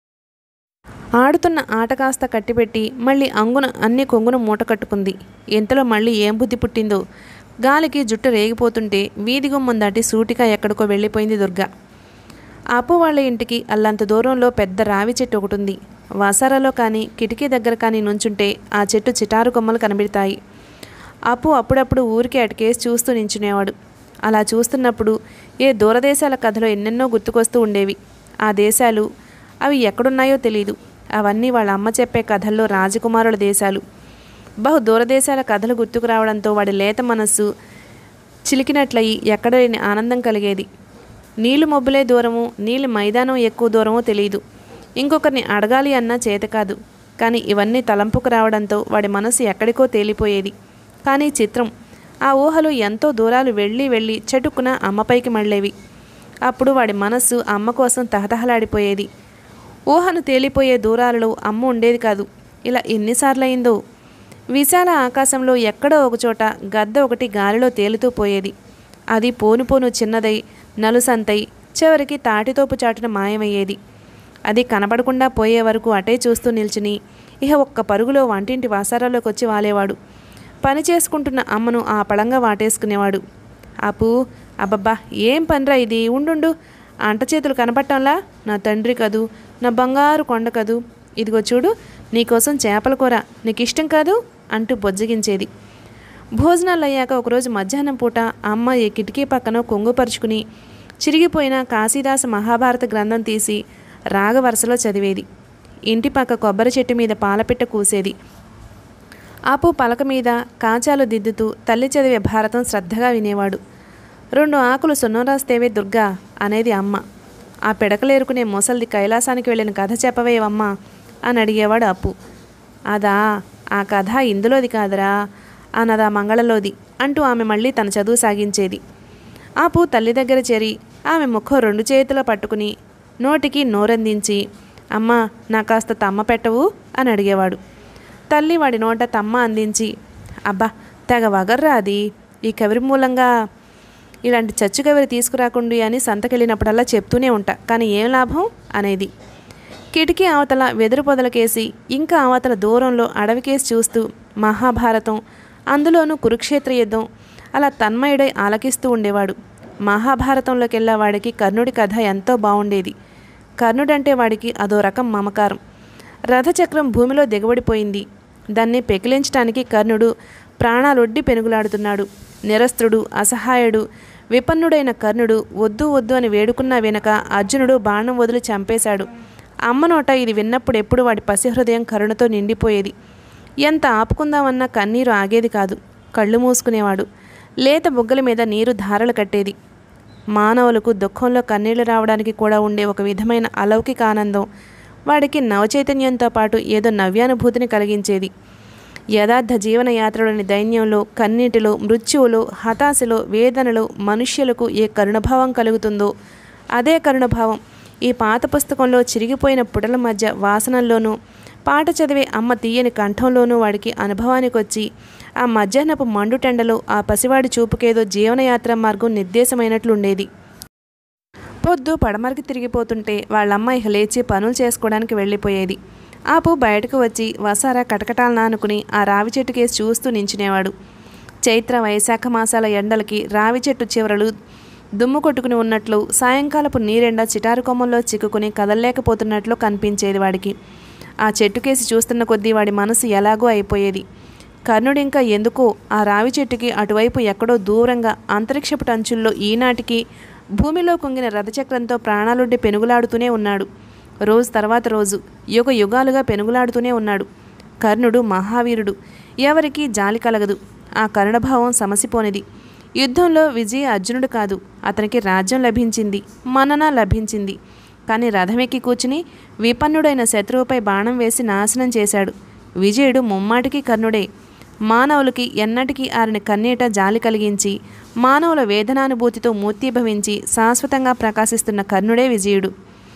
[SPEAKER 1] ఆడుతున్న ఆట కాస్త కట్టిపెట్టి మళ్ళీ అంగున అన్ని కొంగును మూట కట్టుకుంది. ఇంతలో మళ్ళీ ఏం బుద్ధి పుట్టిందో, గాలికి జుట్టు రేగిపోతుంటే వీధి గుమ్మం దాటి సూటిగా ఎక్కడికో వెళ్ళిపోయింది దుర్గ. అప్పు వాళ్ళ ఇంటికి అల్లంత దూరంలో పెద్ద రావి చెట్టు ఒకటి ఉంది. వసారాలో కానీ కిటికీ దగ్గర కానీ నుంచుంటే ఆ చెట్టు చిటారు కొమ్మలు కనబడతాయి. అప్పు అప్పుడప్పుడు ఊరికే అటుకేసి చూస్తూ నించునేవాడు. అలా చూస్తున్నప్పుడు ఏ దూరదేశాల కథలో ఎన్నెన్నో గుర్తుకొస్తూ ఉండేవి. ఆ దేశాలు అవి ఎక్కడున్నాయో తెలియదు. అవన్నీ వాళ్ళ అమ్మ చెప్పే కథల్లో రాజకుమారుల దేశాలు. బహు దూరదేశాల కథలు గుర్తుకు రావడంతో వాడి లేత మనస్సు చిలికినట్లయి ఎక్కడ లేని ఆనందం కలిగేది. నీళ్లు మబ్బులే దూరము, నీళ్ళు మైదానం ఎక్కువ దూరమో తెలియదు. ఇంకొకరిని అడగాలి అన్నా చేత కాదు. కానీ ఇవన్నీ తలంపుకు రావడంతో వాడి మనసు ఎక్కడికో తేలిపోయేది. కానీ చిత్రం, ఆ ఊహలు ఎంతో దూరాలు వెళ్ళి వెళ్ళి చటుక్కున అమ్మపైకి మళ్ళేవి. అప్పుడు వాడి మనస్సు అమ్మ కోసం తహతహలాడిపోయేది. ఊహను తేలిపోయే దూరాలలో అమ్మ ఉండేది కాదు. ఇలా ఎన్నిసార్లు అయిందో. విశాల ఆకాశంలో ఎక్కడో ఒకచోట గద్ద ఒకటి గాలిలో తేలుతూ పోయేది. అది పోను పోను చిన్నదై నలుసంతై చివరికి తాటితోపు చాటున మాయమయ్యేది. అది కనబడకుండా పోయే వరకు అటే చూస్తూ నిల్చుని ఇహ ఒక్క పరుగులో వంటింటి వాసారాలోకి వచ్చి వాలేవాడు. పని చేసుకుంటున్న అమ్మను ఆ పళంగా వాటేసుకునేవాడు. అప్పు, అబ్బబ్బా ఏం పనిరా ఇది, ఉండు, అంట చేతులు కనపట్టంలా, నా తండ్రి కదూ, నా బంగారు కొండ కదూ, ఇదిగో చూడు నీకోసం చేపల కూర, నీకు ఇష్టం కాదు అంటూ బొజ్జగించేది. భోజనాలు అయ్యాక ఒకరోజు మధ్యాహ్నం పూట అమ్మ ఈ కిటికీ పక్కన కొంగుపరుచుకుని చిరిగిపోయిన కాశీదాస మహాభారత గ్రంథం తీసి రాగవరసలో చదివేది. ఇంటి పక్క కొబ్బరి చెట్టు మీద పాలపిట్ట కూసేది. ఆపు పలక మీద కాచాలు దిద్దుతూ తల్లి చదివే భారతం శ్రద్ధగా వినేవాడు. రెండు ఆకులు సున్నం రాస్తేవే దుర్గా అనేది అమ్మ. ఆ పిడకలేరుకునే మొసల్ది కైలాసానికి వెళ్ళిన కథ చెప్పవేవమ్మా అని అడిగేవాడు అప్పు. అదా, ఆ కథ ఇందులోది కాదరా, అన్నదా మంగళలోది అంటూ ఆమె మళ్ళీ తన చదువు సాగించేది. ఆపు తల్లి దగ్గర చేరి ఆమె ముఖం రెండు చేతుల పట్టుకుని నోటికి నోరందించి, అమ్మా నా కాస్త తమ్మ పెట్టవు అని అడిగేవాడు. తల్లి వాడి నోట తమ్మ అందించి, అబ్బా తెగ వగర్రా అది, ఈ కవిరి మూలంగా ఇలాంటి చచ్చు కవిరి తీసుకురాకుండి అని సంతకెళ్ళినప్పుడల్లా చెప్తూనే ఉంటా, కానీ ఏం లాభం అనేది. కిటికీ అవతల వెదురు పొదలకేసి ఇంకా అవతల దూరంలో అడవికేసి చూస్తూ మహాభారతం, అందులోనూ కురుక్షేత్ర యుద్ధం అలా తన్మయుడై ఆలకిస్తూ ఉండేవాడు. మహాభారతంలోకెల్లా వాడికి కర్ణుడి కథ ఎంతో బాగుండేది. కర్ణుడంటే వాడికి అదో రకం మమకారం. రథచక్రం భూమిలో దిగబడిపోయింది. దాన్ని పెకిలించడానికి కర్ణుడు ప్రాణాలొడ్డి పెనుగులాడుతున్నాడు. నిరస్త్రుడు, అసహాయుడు, విపన్నుడైన కర్ణుడు వద్దు వద్దు అని వేడుకున్నా వెనక అర్జునుడు బాణం వదిలి చంపేశాడు. అమ్మ నోట ఇది విన్నప్పుడు ఎప్పుడు వాడి పసిహృదయం కరుణతో నిండిపోయేది. ఎంత ఆపుకుందామన్నా కన్నీరు ఆగేది కాదు. కళ్ళు మూసుకునేవాడు. లేత బుగ్గల మీద నీరు ధారలు కట్టేది. మానవులకు దుఃఖంలో కన్నీళ్లు రావడానికి కూడా ఉండే ఒక విధమైన అలౌకిక ఆనందం వాడికి నవచైతన్యంతో పాటు ఏదో నవ్యానుభూతిని కలిగించేది. యథార్థ జీవన యాత్రలోని దైన్యంలో, కన్నీటిలో, మృత్యువులో, హతాశలో, వేదనలో మనుష్యులకు ఏ కరుణభావం కలుగుతుందో అదే కరుణభావం ఈ పాత పుస్తకంలో చిరిగిపోయిన పుటల మధ్య వాసనల్లోనూ, పాట చదివే అమ్మ తీయని కంఠంలోనూ వాడికి అనుభవానికి వచ్చి ఆ మధ్యాహ్నపు మండుటెండలో ఆ పసివాడి చూపుకేదో జీవనయాత్ర మార్గం నిర్దేశమైనట్లుండేది. పొద్దు పడమరకి తిరిగిపోతుంటే వాళ్ళమ్మ ఇక లేచి పనులు చేసుకోవడానికి వెళ్ళిపోయేది. ఆపు బయటకు వచ్చి వసారా కటకటాలను ఆనుకుని ఆ రావి చెట్టు కేసి చూస్తూ నించునేవాడు. చైత్ర వైశాఖ మాసాల ఎండలకి రావి చెట్టు చివరలు దుమ్ము కొట్టుకుని ఉన్నట్లు, సాయంకాలపు నీరెండ చిటారు కొమ్మల్లో చిక్కుకుని కదలలేకపోతున్నట్లు కనిపించేది వాడికి. ఆ చెట్టు కేసి చూస్తున్న కొద్దీ వాడి మనసు ఎలాగో అయిపోయేది. కర్ణుడింకా ఎందుకో ఆ రావి చెట్టుకి అటువైపు ఎక్కడో దూరంగా అంతరిక్షపు టంచుల్లో ఈనాటికి భూమిలో కుంగిన రథచక్రంతో ప్రాణాలుండి పెనుగులాడుతూనే ఉన్నాడు. రోజు తర్వాత రోజు యుగ యుగాలుగా పెనుగులాడుతూనే ఉన్నాడు. కర్ణుడు మహావీరుడు, ఎవరికీ జాలి కలగదు. ఆ కరుణభావం సమసిపోనిది. యుద్ధంలో విజయ అర్జునుడు కాదు, అతనికి రాజ్యం లభించింది, మన్నన లభించింది. కానీ రథమెక్కి కూర్చుని విపన్నుడైన శత్రువుపై బాణం వేసి నాశనం చేశాడు. విజయుడు ముమ్మాటికి కర్ణుడే. మానవులకి ఎన్నటికీ ఆరిని కన్నీట జాలి కలిగించి, మానవుల వేదనానుభూతితో మూర్తీభవించి శాశ్వతంగా ప్రకాశిస్తున్న కర్ణుడే విజయుడు.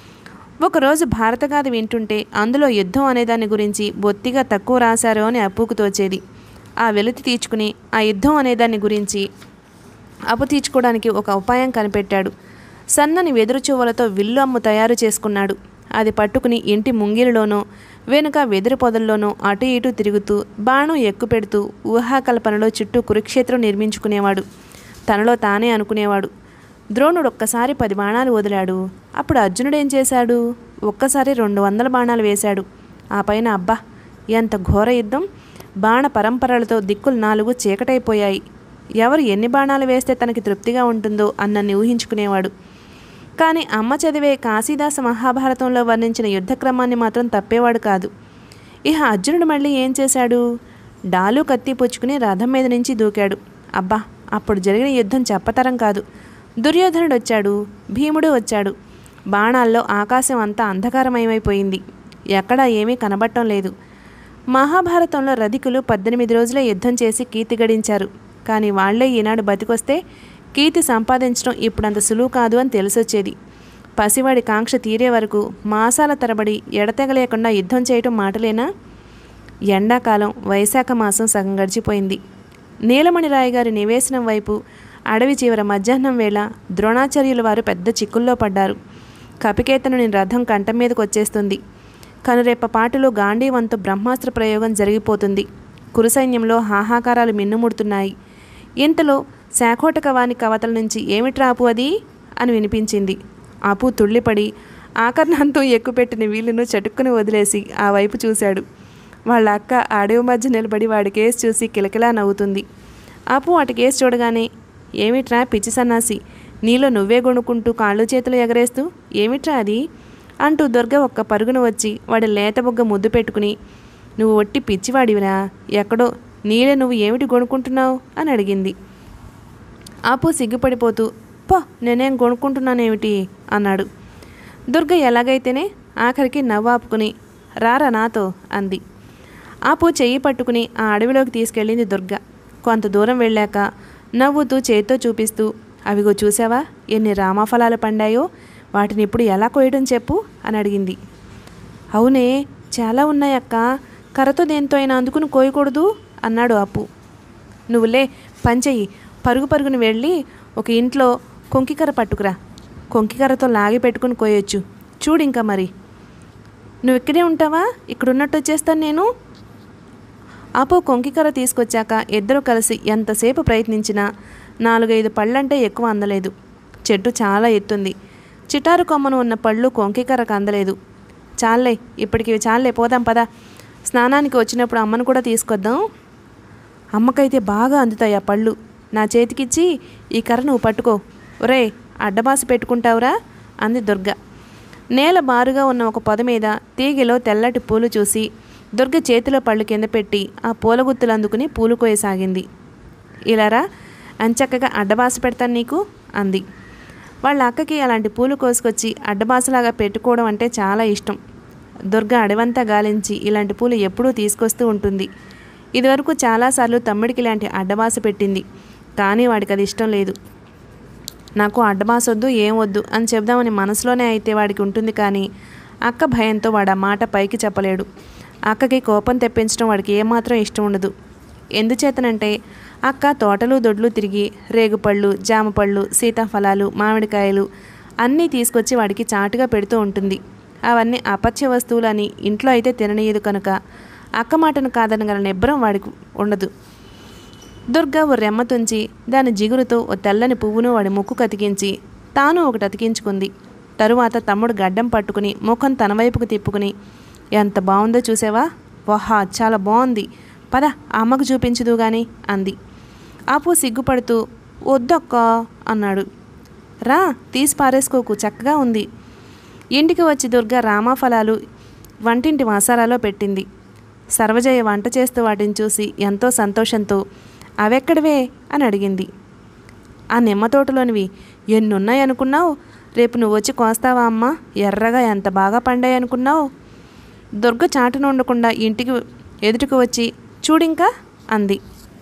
[SPEAKER 1] ఒకరోజు భారతగాథ వింటుంటే అందులో యుద్ధం అనేదాని గురించి బొత్తిగా తక్కువ రాశారో అని అప్పుకు తోచేది. ఆ వెలితి తీర్చుకుని ఆ యుద్ధం అనేదాని గురించి అప్పు తీర్చుకోవడానికి ఒక ఉపాయం కనిపెట్టాడు. సన్నని వెదురు చువ్వలతో విల్లు అమ్ము తయారు చేసుకున్నాడు. అది పట్టుకుని ఇంటి ముంగిలిలోనో వెనుక వెదురు పొదల్లోనో అటు ఇటు తిరుగుతూ బాణం ఎక్కుపెడుతూ ఊహాకల్పనలో చుట్టూ కురుక్షేత్రం నిర్మించుకునేవాడు. తనలో తానే అనుకునేవాడు, ద్రోణుడు ఒక్కసారి పది బాణాలు వదిలాడు, అప్పుడు అర్జునుడు ఏం చేశాడు? ఒక్కసారి రెండు వందల బాణాలు వేశాడు. ఆ పైన అబ్బా ఎంత ఘోర యుద్ధం! బాణ పరంపరలతో దిక్కులు నాలుగు చీకటైపోయాయి. ఎవరు ఎన్ని బాణాలు వేస్తే తనకి తృప్తిగా ఉంటుందో అన్నన్ని ఊహించుకునేవాడు. కానీ అమ్మ చదివే కాశీదాస మహాభారతంలో వర్ణించిన యుద్ధక్రమాన్ని మాత్రం తప్పేవాడు కాదు. ఇహ అర్జునుడు మళ్ళీ ఏం చేశాడు? డాలు కత్తి పుచ్చుకుని రథం మీద నుంచి దూకాడు. అబ్బా అప్పుడు జరిగిన యుద్ధం చెప్పతరం కాదు. దుర్యోధనుడు వచ్చాడు, భీముడు వచ్చాడు. బాణాల్లో ఆకాశం అంతా అంధకారమయమైపోయింది. ఎక్కడా ఏమీ కనబడటం లేదు. మహాభారతంలో రధికులు పద్దెనిమిది రోజులే యుద్ధం చేసి కీర్తి గడించారు. కానీ వాళ్లే ఈనాడు బతికొస్తే కీర్తి సంపాదించడం ఇప్పుడంత సులువు కాదు అని తెలిసొచ్చేది. పసివాడి కాంక్ష తీరే వరకు మాసాల తరబడి ఎడతెగలేకుండా యుద్ధం చేయటం మాటలేనా? ఎండాకాలం వైశాఖ మాసం సగం గడిచిపోయింది. నీలమణిరాయి గారి నివేశనం వైపు అడవి చివర మధ్యాహ్నం వేళ ద్రోణాచార్యుల వారు పెద్ద చిక్కుల్లో పడ్డారు. కపికేతనుని రథం కంఠం మీదకు వచ్చేస్తుంది. కనురెప్ప పాటులో గాంధీవంతు బ్రహ్మాస్త్ర ప్రయోగం జరిగిపోతుంది. కురుసైన్యంలో హాహాకారాలు మిన్నుముడుతున్నాయి. ఇంతలో శాఖోటకవాని కవతల నుంచి ఏమిట్రా అపు అది అని వినిపించింది. అపు తుళ్ళిపడి ఆకర్ణంతో ఎక్కుపెట్టిన వీళ్ళను చటుక్కుని వదిలేసి ఆ వైపు చూశాడు. వాళ్ళ అక్క అడవి మధ్య నిలబడి వాడి కేసు చూసి కిలకిలా నవ్వుతుంది. అపు అటు కేసు చూడగానే, ఏమిట్రా పిచ్చి సన్నాసి, నీలో నువ్వే గొణుకుంటూ కాళ్ళు చేతులు ఎగరేస్తూ ఏమిట్రా అది అంటూ దుర్గ ఒక్క పరుగున వచ్చి వాడి లేత బొగ్గ ముద్దు పెట్టుకుని, నువ్వు ఒట్టి పిచ్చివాడివిరా, ఎక్కడో నీలే నువ్వు ఏమిటి గొణుకుంటున్నావు అని అడిగింది. ఆపు సిగ్గుపడిపోతూ, పో నేనేం గొణుకుంటున్నానేమిటి అన్నాడు. దుర్గ ఎలాగైతేనే ఆఖరికి నవ్వాపుకుని, రారా నాతో అంది. ఆపు చెయ్యి పట్టుకుని ఆ అడవిలోకి తీసుకెళ్ళింది దుర్గ. కొంత దూరం వెళ్ళాక నవ్వుతూ చేత్తో చూపిస్తూ, అవిగో చూసావా ఎన్ని రామఫలాలు పండాయో, వాటిని ఇప్పుడు ఎలా కోయడం చెప్పు అని అడిగింది. అవునే చాలా ఉన్నాయక్క, కర్రతో దేంతో అయినా అందుకుని కోయకూడదు అన్నాడు అప్పు. నువ్వులే పంచెయ్యి, పరుగు పరుగుని వెళ్ళి ఒక ఇంట్లో కొంకికర్ర పట్టుకురా, కొంకికర్రతో లాగి పెట్టుకుని కోయొచ్చు చూడు. ఇంకా మరి నువ్వు ఇక్కడే ఉంటావా? ఇక్కడున్నట్టు వచ్చేస్తాను నేను. అప్పు కొంకికర్ర తీసుకొచ్చాక ఇద్దరు కలిసి ఎంతసేపు ప్రయత్నించినా నాలుగైదు పళ్ళంటే ఎక్కువ అందలేదు. చెట్టు చాలా ఎత్తుంది. చిటారు కొమ్మను ఉన్న పళ్ళు కొంకికర్రకు అందలేదు. చాలే ఇప్పటికి చాలే, పోదాం పదా, స్నానానికి వచ్చినప్పుడు అమ్మను కూడా తీసుకొద్దాం. అమ్మకైతే బాగా అందుతాయి ఆ పళ్ళు. నా చేతికిచ్చి ఈ కర్ర నువ్వు పట్టుకో, ఒరే అడ్డబాసి పెట్టుకుంటావురా అంది దుర్గ. నేల బారుగా ఉన్న ఒక పొద మీద తీగలో తెల్లటి పూలు చూసి దుర్గ చేతిలో పళ్ళు కింద పెట్టి ఆ పూల గుత్తులు అందుకుని పూలు కోయసాగింది. ఇలారా అంచక్కగా అడ్డబాస పెడతాను నీకు అంది. వాళ్ళ అక్కకి అలాంటి పూలు కోసుకొచ్చి అడ్డబాసలాగా పెట్టుకోవడం అంటే చాలా ఇష్టం. దుర్గ అడవంతా గాలించి ఇలాంటి పూలు ఎప్పుడూ తీసుకొస్తూ ఉంటుంది. ఇదివరకు చాలాసార్లు తమ్ముడికి ఇలాంటి అడ్డబాస పెట్టింది, కానీ వాడికి అది ఇష్టం లేదు. నాకు అడ్డబాస వద్దు, ఏం వద్దు అని చెప్దామని మనసులోనే అయితే వాడికి ఉంటుంది, కానీ అక్క భయంతో వాడు ఆ మాట పైకి చెప్పలేడు. అక్కకి కోపం తెప్పించడం వాడికి ఏమాత్రం ఇష్టం ఉండదు. ఎందుచేతనంటే అక్క తోటలు దొడ్లు తిరిగి రేగుపళ్ళు, జామపళ్ళు, సీతాఫలాలు, మామిడికాయలు అన్నీ తీసుకొచ్చి వాడికి చాటుగా పెడుతూ ఉంటుంది. అవన్నీ అపత్య వస్తువులని ఇంట్లో అయితే తిననీయదు కనుక అక్క మాటను కాదనగల నిబ్బరం వాడికి ఉండదు. దుర్గ ఓ రెమ్మ తుంచి దాని జిగురుతో ఓ తెల్లని పువ్వును వాడి ముక్కు కతికించి తాను ఒకటి అతికించుకుంది. తరువాత తమ్ముడు గడ్డం పట్టుకుని ముఖం తన వైపుకు తిప్పుకుని, ఎంత బాగుందో చూసావా? వహా, చాలా బాగుంది, పద అమ్మకు చూపించదు గాని అంది. ఆపు సిగ్గుపడుతూ వద్దక్క అన్నాడు. రా, తీసి పారేసుకోకు, చక్కగా ఉంది. ఇంటికి వచ్చి దుర్గ రామాఫలాలు వంటింటి మసాలాలో పెట్టింది. సర్వజయ వంట చేస్తూ వాటిని చూసి ఎంతో సంతోషంతో అవెక్కడివే అని అడిగింది. ఆ నిమ్మ తోటలోనివి. ఎన్నున్నాయి అనుకున్నావు? రేపు నువ్వు వచ్చి కోస్తావా అమ్మ? ఎర్రగా ఎంత బాగా పండాయి అనుకున్నావు? దుర్గ చాటును ఉండకుండా ఇంటికి ఎదుటికి వచ్చి చూడింకా అంది.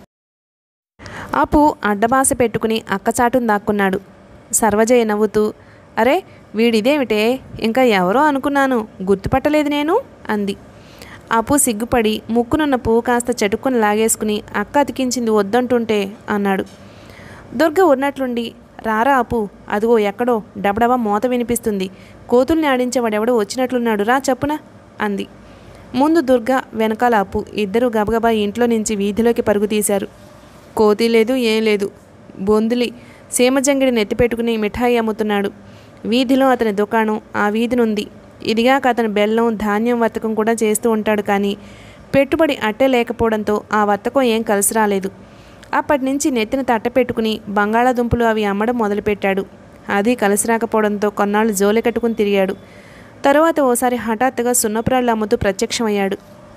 [SPEAKER 1] అప్పు అడ్డబాస పెట్టుకుని అక్కచాటును దాక్కున్నాడు. సర్వజయ నవ్వుతూ, అరే వీడిదేమిటే, ఇంకా ఎవరో అనుకున్నాను, గుర్తుపట్టలేదు నేను అంది. అప్పు సిగ్గుపడి ముక్కునున్న పువ్వు కాస్త చటుక్కుని లాగేసుకుని అక్క అతికించింది వద్దంటుంటే అన్నాడు. దుర్గ ఉన్నట్లుండి, రారా అప్పు, అదిగో ఎక్కడో డబడబా మోత వినిపిస్తుంది, కోతుల్ని ఆడించేవాడెవడో వచ్చినట్లున్నాడు, రా చెప్పున అంది. ముందు దుర్గ, వెనకాల అప్పు ఇద్దరూ గబగబా ఇంట్లో నుంచి వీధిలోకి పరుగు తీశారు. కోతి లేదు, ఏం లేదు. బొందులి సీమజంగిడి నెత్తిపెట్టుకుని మిఠాయి అమ్ముతున్నాడు. వీధిలో అతని దుకాణం ఆ వీధినుంది. ఇదిగాక అతను బెల్లం, ధాన్యం వర్తకం కూడా చేస్తూ ఉంటాడు, కానీ పెట్టుబడి అట్టే లేకపోవడంతో ఆ వర్తకం ఏం కలిసి రాలేదు. అప్పటి నుంచి నెత్తిన తట్ట పెట్టుకుని బంగాళాదుంపలు అవి అమ్మడం మొదలుపెట్టాడు. అది కలిసి రాకపోవడంతో కొన్నాళ్ళు జోలి కట్టుకుని తిరిగాడు. తరువాత ఓసారి హఠాత్తుగా సున్నపురాళ్ళు అమ్ముతూ ప్రత్యక్షమయ్యాడు.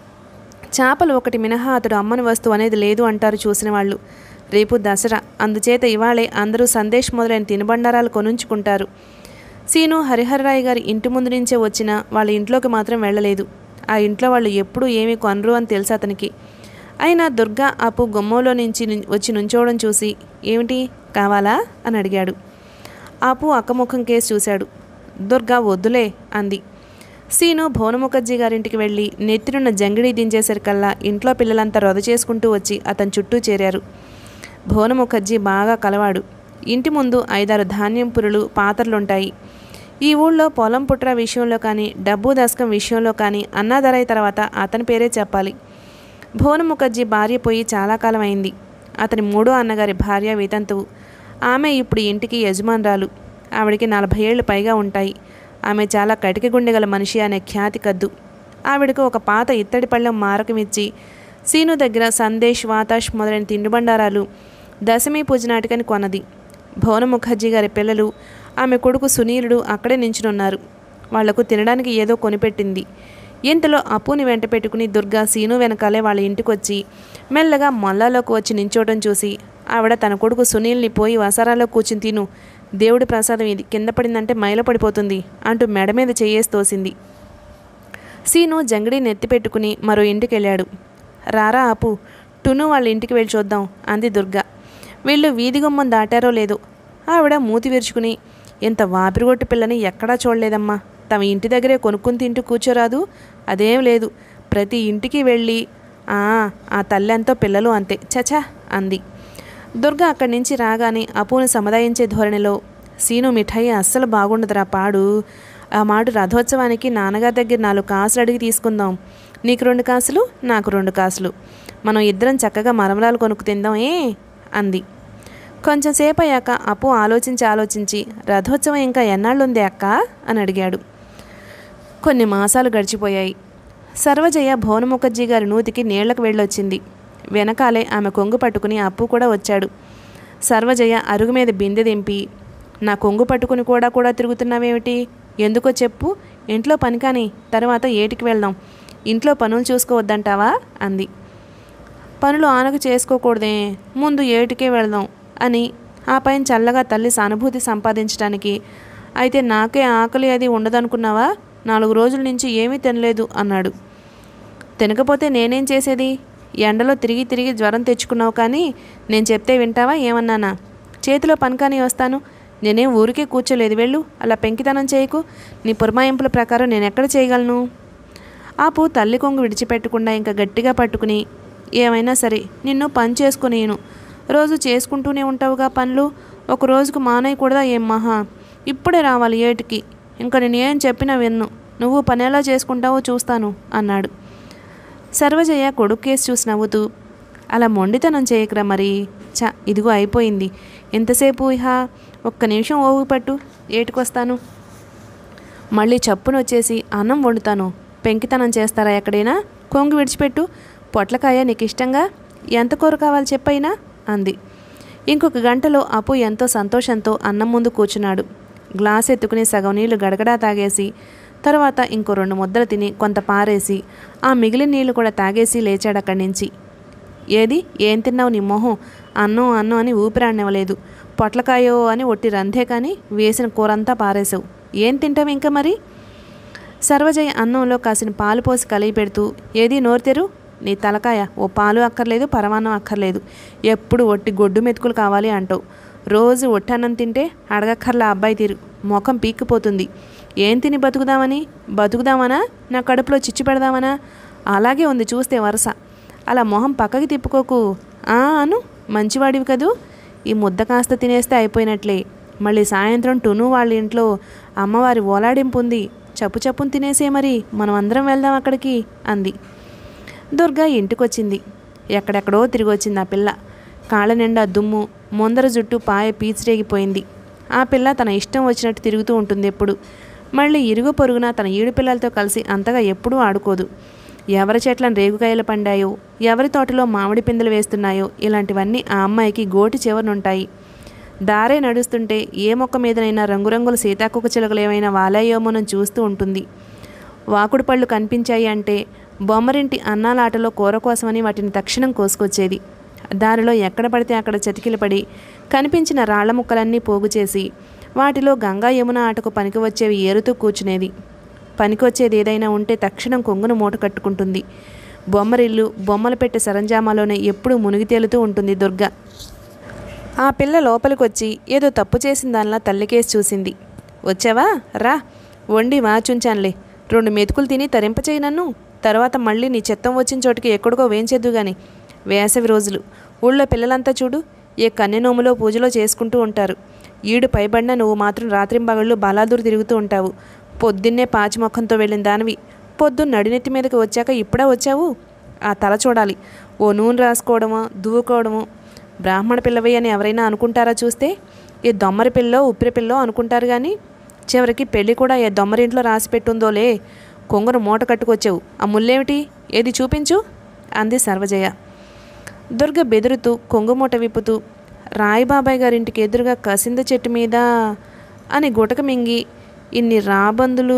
[SPEAKER 1] చేపలు ఒకటి మినహా అతడు అమ్మని వస్తువు అనేది లేదు అంటారు చూసిన వాళ్ళు. రేపు దసరా, అందుచేత ఇవాళే అందరూ సందేశ్ మొదలైన తినుబండారాలు కొనుంచుకుంటారు. సీను హరిహరరాయ్ గారి ఇంటి ముందు నుంచే వచ్చినా వాళ్ళ ఇంట్లోకి మాత్రం వెళ్ళలేదు. ఆ ఇంట్లో వాళ్ళు ఎప్పుడూ ఏమీ కొనరు అని తెలుసు అతనికి. అయినా దుర్గా అప్పు గుమ్మంలో నుంచి వచ్చి నుంచోవడం చూసి, ఏమిటి కావాలా అని అడిగాడు. అప్పు అక్కముఖం కేసి చూశాడు. దుర్గా వద్దులే అంది. సీను భువనముఖర్జీ గారింటికి వెళ్ళి నెత్తినున్న జంగిడి దించేసరికల్లా ఇంట్లో పిల్లలంతా రొద చేసుకుంటూ వచ్చి అతని చుట్టూ చేరారు. భువనముఖర్జీ బాగా కలవాడు. ఇంటి ముందు ఐదారు ధాన్యం పురులు, పాత్రలుంటాయి. ఈ ఊళ్ళో పొలం పుట్ర విషయంలో కానీ, డబ్బు దశకం విషయంలో కానీ అన్నాదరై తర్వాత అతని పేరే చెప్పాలి. భువనముఖర్జీ భార్య పోయి చాలా కాలం అయింది. అతని మూడో అన్నగారి భార్య వితంతువు. ఆమె ఇప్పుడు ఇంటికి యజమానురాలు. ఆవిడికి నలభై ఏళ్ళు పైగా ఉంటాయి. ఆమె చాలా కటిక గుండెగల మనిషి అనే ఖ్యాతి కద్దు. ఆవిడకు ఒక పాత ఇత్తడి పళ్ళెం మారకమిచ్చి సీను దగ్గర సందేశ్, వాతాష్ మొదలైన తిండిబండారాలు దశమి పూజ నాటికని కొన్నది. భువనముఖర్జీ గారి పిల్లలు, ఆమె కొడుకు సునీలుడు అక్కడే నించునున్నారు. వాళ్లకు తినడానికి ఏదో కొనిపెట్టింది. ఇంతలో అప్పుని వెంట పెట్టుకుని దుర్గా సీను వెనకాలే వాళ్ళ ఇంటికొచ్చి మెల్లగా మొల్లాలోకి వచ్చి నించోవడం చూసి ఆవిడ తన కొడుకు సునీల్ని పోయి వసారాలో కూర్చుని తిను, దేవుడి ప్రసాదం ఇది, కింద పడిందంటే మైల పడిపోతుంది అంటూ మెడ మీద చెయ్యేసి తోసింది. సీను జంగిడి నెత్తి పెట్టుకుని మరో ఇంటికి వెళ్ళాడు. రారా అప్పు, టును వాళ్ళ ఇంటికి వెళ్ళి చూద్దాం అంది దుర్గా. వీళ్ళు వీధి గుమ్మం దాటారో లేదో. ఆవిడ మూతి విరుచుకుని, ఇంత వాపిరిగొట్టు పిల్లని ఎక్కడా చూడలేదమ్మా, తమ ఇంటి దగ్గరే కొనుక్కుని తింటూ కూర్చోరాదు? అదేం లేదు, ప్రతి ఇంటికి వెళ్ళి ఆ ఆ తల్లెంతో పిల్లలు అంతే, చచా అంది. దుర్గా అక్కడి నుంచి రాగానే అప్పును సముదాయించే ధోరణిలో, సీను మిఠాయి అస్సలు బాగుండదురా పాడు, ఆ మాట రథోత్సవానికి నాన్నగారి దగ్గర నాలుగు కాసులు అడిగి తీసుకుందాం, నీకు రెండు కాసులు, నాకు రెండు కాసులు, మనం ఇద్దరం చక్కగా మరమరాలు కొనుక్కు తిందాం ఏ అంది. కొంచెం సేపు అయ్యాక అప్పు ఆలోచించి ఆలోచించి రథోత్సవం ఇంకా ఎన్నాళ్ళుంది అక్క అని అడిగాడు. కొన్ని మాసాలు గడిచిపోయాయి. సర్వజయ భువనముఖర్జీ గారి నూతికి నీళ్లకు వెళ్ళొచ్చింది. వెనకాలే ఆమె కొంగు పట్టుకుని అప్పు కూడా వచ్చాడు. సర్వజయ అరుగు మీద బిందె దింపి, నా కొంగు పట్టుకుని కూడా కూడా తిరుగుతున్నావేమిటి, ఎందుకో చెప్పు, ఇంట్లో పని కానీ, తర్వాత ఏటికి వెళ్దాం, ఇంట్లో పనులు చూసుకోవద్దంటావా అంది. పనులు ఆనకు చేసుకోకూడదే, ముందు ఏటికే వెళ్దాం అని ఆ పైన చల్లగా తల్లి సానుభూతి సంపాదించడానికి, అయితే నాకే ఆకలి అది ఉండదనుకున్నావా, నాలుగు రోజుల నుంచి ఏమీ తినలేదు అన్నాడు. తినకపోతే నేనేం చేసేది? ఎండలో తిరిగి తిరిగి జ్వరం తెచ్చుకున్నావు కానీ నేను చెప్తే వింటావా ఏమన్నానా? చేతిలో పనికాని వస్తాను. నేనేం ఊరికే కూర్చోలేదు, వెళ్ళు. అలా పెంకితనం చేయకు. నీ పురమాయింపుల ప్రకారం నేను ఎక్కడ చేయగలను? ఆపు తల్లి కొంగు విడిచిపెట్టకుండా ఇంకా గట్టిగా పట్టుకుని, ఏమైనా సరే నిన్ను పని చేసుకునేను. రోజు చేసుకుంటూనే ఉంటావుగా పనులు, ఒక రోజుకు మానేయకూడదా ఏం మహా? ఇప్పుడే రావాలి ఏటికి. ఇంకా నేను ఏం చెప్పినా విన్ను. నువ్వు పని ఎలా చేసుకుంటావో చూస్తాను అన్నాడు. సర్వజయ కొడుకు కేసు చూసి నవ్వుతూ, అలా మొండితనం చేయకరా మరి. చ ఇదిగో అయిపోయింది. ఎంతసేపు ఇహ? ఒక్క నిమిషం ఓపిక పట్టు, ఏటికొస్తాను. మళ్ళీ చప్పున వచ్చేసి అన్నం వండుతాను. పెంకితనం చేస్తారా ఎక్కడైనా? కొంగు విడిచిపెట్టు. పొట్లకాయ నీకు ఇష్టంగా? ఎంత కూర కావాలి చెప్పైనా అంది. ఇంకొక గంటలో అప్పు ఎంతో సంతోషంతో అన్నం ముందు కూర్చున్నాడు. గ్లాస్ ఎత్తుకుని సగం నీళ్లు గడగడా తాగేసి, తర్వాత ఇంకో రెండు ముద్దలు తిని కొంత పారేసి, ఆ మిగిలిన నీళ్లు కూడా తాగేసి లేచాడు అక్కడి నుంచి. ఏది ఏం తిన్నావు నీ మొహం? అన్నం అన్నం అని ఊపిరాడనివ్వలేదు. పొట్లకాయో అని ఒట్టి రంధే కానీ వేసిన కూరంతా పారేసావు. ఏం తింటావు ఇంకా మరి? సర్వజయ అన్నంలో కాసిన పాలు పోసి కలిగి పెడుతూ, ఏది నోరుతెరు. నీ తలకాయ, ఓ పాలు అక్కర్లేదు, పరమాన్నం అక్కర్లేదు. ఎప్పుడు ఒట్టి గొడ్డు మెతుకులు కావాలి అంటావు. రోజు ఒట్టన్నం తింటే అడగక్కర్లా అబ్బాయి తీరు. ముఖం పీక్కిపోతుంది. ఏం తిని బతుకుదామని? బతుకుదామనా? నా కడుపులో చిచ్చు పెడదామనా? అలాగే ఉంది చూస్తే వరస. అలా మొహం పక్కకి తిప్పుకోకు. ఆ అను, మంచివాడివి కదూ. ఈ ముద్ద కాస్త తినేస్తే అయిపోయినట్లే. మళ్ళీ సాయంత్రం టును వాళ్ళ ఇంట్లో అమ్మవారి ఓలాడింపు ఉంది. చప్పు చప్పును తినేసే మరి, మనం అందరం వెళ్దాం అక్కడికి అంది. దుర్గా ఇంటికొచ్చింది. ఎక్కడెక్కడో తిరిగి వచ్చింది ఆ పిల్ల. కాళ్ళ నిండా దుమ్ము, ముందర జుట్టు పాయ పీచిరేగిపోయింది. ఆ పిల్ల తన ఇష్టం వచ్చినట్టు తిరుగుతూ ఉంటుంది ఎప్పుడు. మళ్ళీ ఇరుగు పొరుగున తన ఈడు పిల్లలతో కలిసి అంతగా ఎప్పుడూ ఆడుకోదు. ఎవరి చెట్లను రేగుకాయలు పండాయో, ఎవరి తోటలో మామిడి పిందెలు వేస్తున్నాయో ఇలాంటివన్నీ ఆ అమ్మాయికి గోటి చివరనుంటాయి. దారే నడుస్తుంటే ఏ మొక్క మీదనైనా రంగురంగుల సీతాకొక చిలుకలు ఏమైనా వాలాయోమోనని చూస్తూ ఉంటుంది. వాకుడు పళ్ళు కనిపించాయి అంటే బొమ్మరింటి అన్నాలాటలో కూర కోసమని వాటిని తక్షణం కోసుకొచ్చేది. దారిలో ఎక్కడ పడితే అక్కడ చతికిలు పడి కనిపించిన రాళ్ల ముక్కలన్నీ పోగు చేసి వాటిలో గంగా యమున ఆటకు పనికి వచ్చేవి ఏరుతూ కూర్చునేది. పనికొచ్చేది ఏదైనా ఉంటే తక్షణం కొంగును మూట కట్టుకుంటుంది. బొమ్మరిల్లు, బొమ్మలు పెట్టే సరంజామాలోనే ఎప్పుడూ మునిగి తేలుతూ ఉంటుంది దుర్గ. ఆ పిల్ల లోపలికొచ్చి ఏదో తప్పు చేసిన దానిలా తల్లికేసి చూసింది. వచ్చావా? రా, వండి వాచుంచానులే. రెండు మెతుకులు తిని తరింపచేయి నన్ను. తర్వాత మళ్ళీ నీ చెత్తం వచ్చిన చోటుకి ఎక్కడికో వేంచేద్దు గాని. వేసవి రోజులు ఊళ్ళో పిల్లలంతా చూడు ఏ కన్నెనోములో పూజలో చేసుకుంటూ ఉంటారు. ఈడు పైబడిన నువ్వు మాత్రం రాత్రింబగళ్ళు బాలాదూరు తిరుగుతూ ఉంటావు. పొద్దున్నే పాచిమొఖంతో వెళ్ళిన దానివి పొద్దున్న నడినెత్తి మీదకి వచ్చాక ఇప్పుడే వచ్చావు. ఆ తల చూడాలి. ఓ నూనె రాసుకోవడమో దువ్వుకోవడమో. బ్రాహ్మణ పిల్లవై అని ఎవరైనా అనుకుంటారా చూస్తే? ఏ దొమ్మరి పిల్లో ఉప్పిరి పిల్లో అనుకుంటారు కానీ చివరికి పెళ్ళి కూడా ఏ దొమ్మరింట్లో రాసి పెట్టుందోలే. కొంగును మూట కట్టుకొచ్చావు. ఆ ముల్లేమిటి? ఏది చూపించు అంది సర్వజయ. దుర్గ బెదురుతూ కొంగుమూట విప్పుతూ, రాయిబాబాయ్ గారింటికి ఎదురుగా కసింద చెట్టు మీద అని గుటక మింగి, ఇన్ని రాబందులు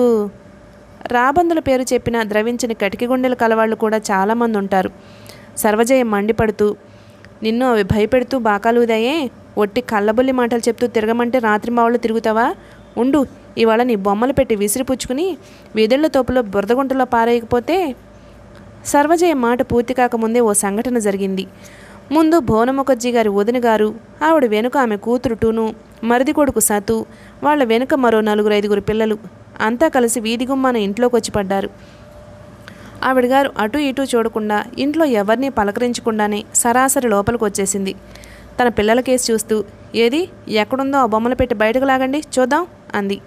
[SPEAKER 1] రాబందుల పేరు చెప్పిన ద్రవించని కటికి గుండెలు కలవాళ్ళు కూడా చాలామంది ఉంటారు. సర్వజయ మండిపడుతూ, నిన్ను అవి భయపెడుతూ బాకాలుదాయే. ఒట్టి కళ్ళబుల్లి మాటలు చెప్తూ తిరగమంటే రాత్రి మావుళ్ళు తిరుగుతావా? ఉండు, ఇవాళ నీ బొమ్మలు పెట్టి విసిరిపుచ్చుకుని వీధుళ్ల తోపులో బురదగుంటలో పారేయకపోతే. సర్వజయ మాట పూర్తి కాకముందే ఓ సంఘటన జరిగింది. ముందు భువనముఖర్జీ గారి వదిన గారు, ఆవిడ వెనుక ఆమె కూతురు టూను, మరిది కొడుకు సతు, వాళ్ళ వెనుక మరో నలుగురు ఐదుగురు పిల్లలు అంతా కలిసి వీధి గుమ్మాన ఇంట్లోకి వచ్చి పడ్డారు. ఆవిడగారు అటు ఇటు చూడకుండా ఇంట్లో ఎవరినీ పలకరించకుండానే సరాసరి లోపలికి వచ్చేసింది. తన పిల్లల కేసు చూస్తూ, ఏది ఎక్కడుందో ఆ బొమ్మలు పెట్టి బయటకు లాగండి చూద్దాం అంది.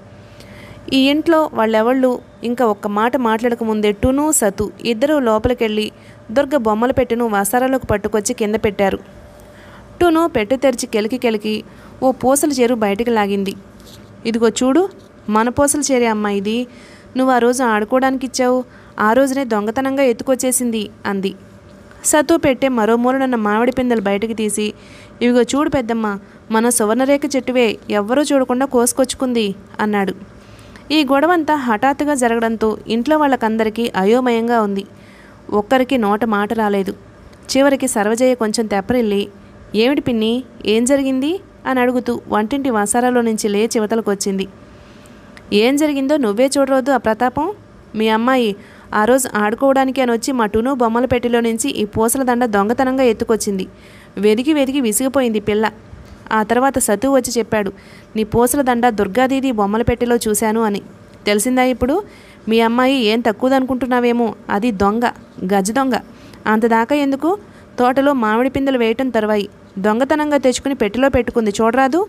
[SPEAKER 1] ఈ ఇంట్లో వాళ్ళెవళ్ళు ఇంకా ఒక్క మాట మాట్లాడకముందే టును సతు ఇద్దరూ లోపలికెళ్ళి దుర్గ బొమ్మల పెట్టెను వసారాలకు పట్టుకొచ్చి కింద పెట్టారు. టును పెట్టె తెరిచి కెలికి కెలికి ఓ పూసల చేరు బయటికి లాగింది. ఇదిగో చూడు, మన పూసల చేరే అమ్మ ఇది. నువ్వు ఆ రోజు ఆడుకోవడానికి ఇచ్చావు, ఆ రోజునే దొంగతనంగా ఎత్తుకొచ్చేసింది అంది. సతు పెట్టే మరో మూలనున్న మామిడి పిందెలు బయటికి తీసి, ఇవిగో చూడు పెద్దమ్మ, మన సువర్ణరేఖ చెట్టువే, ఎవ్వరూ చూడకుండా కోసుకొచ్చుకుంది అన్నాడు. ఈ గొడవంతా హఠాత్తుగా జరగడంతో ఇంట్లో వాళ్ళకందరికీ అయోమయంగా ఉంది. ఒక్కరికి నోట మాట రాలేదు. చివరికి సర్వజయ కొంచెం తెప్పరిల్లి, ఏమిటి పిన్ని, ఏం జరిగింది అని అడుగుతూ వంటింటి వసారాలో నుంచి లేచి చివతలకు వచ్చింది. ఏం జరిగిందో నువ్వే చూడరోదు ఆ ప్రతాపం. మీ అమ్మాయి ఆ రోజు ఆడుకోవడానికి అని వచ్చి మా టును బొమ్మల పెట్టెలో నుంచి ఈ పూసల దండ దొంగతనంగా ఎత్తుకొచ్చింది. వెదికి వెదికి విసిగిపోయింది పిల్ల. ఆ తర్వాత సతు వచ్చి చెప్పాడు, నీ పూసల దండ దుర్గాదీది బొమ్మల పెట్టెలో చూశాను అని. తెలిసిందా ఇప్పుడు? మీ అమ్మాయి ఏం తక్కువదనుకుంటున్నావేమో, అది దొంగ, గజ దొంగ. అంతదాకా ఎందుకు? తోటలో మామిడి పిందెలు వేయటం తర్వాయి దొంగతనంగా తెచ్చుకుని పెట్టెలో పెట్టుకుంది చూడరాదు.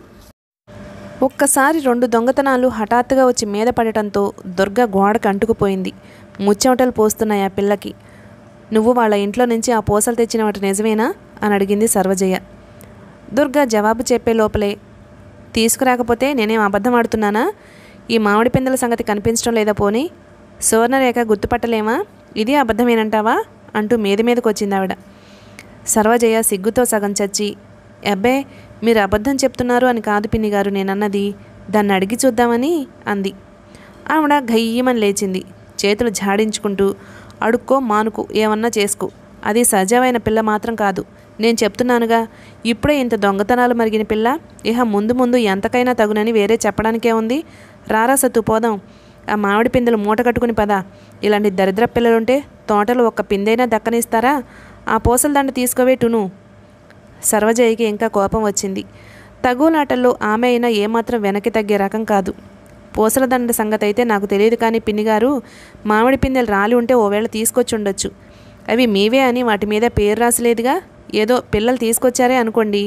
[SPEAKER 1] ఒక్కసారి రెండు దొంగతనాలు హఠాత్తుగా వచ్చి మీద పడటంతో దుర్గ గోడకు అంటుకుపోయింది. ముచ్చెమటలు పోస్తున్నాయి ఆ పిల్లకి. నువ్వు వాళ్ళ ఇంట్లో నుంచి ఆ పూసలు తెచ్చిన వాటి నిజమేనా అని అడిగింది సర్వజయ. దుర్గ జవాబు చెప్పే లోపలే, తీసుకురాకపోతే నేనేం అబద్ధం ఆడుతున్నానా? ఈ మామిడి పిందెల సంగతి కనిపించడం లేదా? పోనీ సువర్ణరేఖ గుర్తుపట్టలేమా? ఇది అబద్ధమేనంటావా అంటూ మీద మీదకి వచ్చింది ఆవిడ. సర్వజయ సిగ్గుతో సగం చచ్చి, అబ్బే మీరు అబద్ధం చెప్తున్నారు అని కాదు పిన్ని గారు నేనన్నది, దాన్ని అడిగి చూద్దామని అంది. ఆవిడ గయ్యమని లేచింది. చేతులు జాడించుకుంటూ, అడుక్కో మానుకో ఏమన్నా చేసుకో, అది సజావైన పిల్ల మాత్రం కాదు. నేను చెప్తున్నానుగా, ఇప్పుడే ఇంత దొంగతనాలు మరిగిన పిల్ల ఇహ ముందు ముందు ఎంతకైనా తగునని వేరే చెప్పడానికే ఉంది. రారా సత్తు పోదాం, ఆ మామిడి పిందెలు మూట కట్టుకుని పదా. ఇలాంటి దరిద్ర పిల్లలుంటే తోటలో ఒక్క పిందైనా దక్కనిస్తారా? ఆ పూసల దండ తీసుకోవే టును. సర్వజయకి ఇంకా కోపం వచ్చింది. తగులాటల్లో ఆమె అయినా ఏమాత్రం వెనక్కి తగ్గే రకం కాదు. పూసల దండ సంగతి అయితే నాకు తెలియదు కానీ పిన్నిగారు, మామిడి పిందెలు రాలి ఉంటే ఓవేళ తీసుకొచ్చి ఉండొచ్చు. అవి మీవే అని వాటి మీద పేరు రాసలేదుగా, ఏదో పిల్లలు తీసుకొచ్చారే అనుకోండి.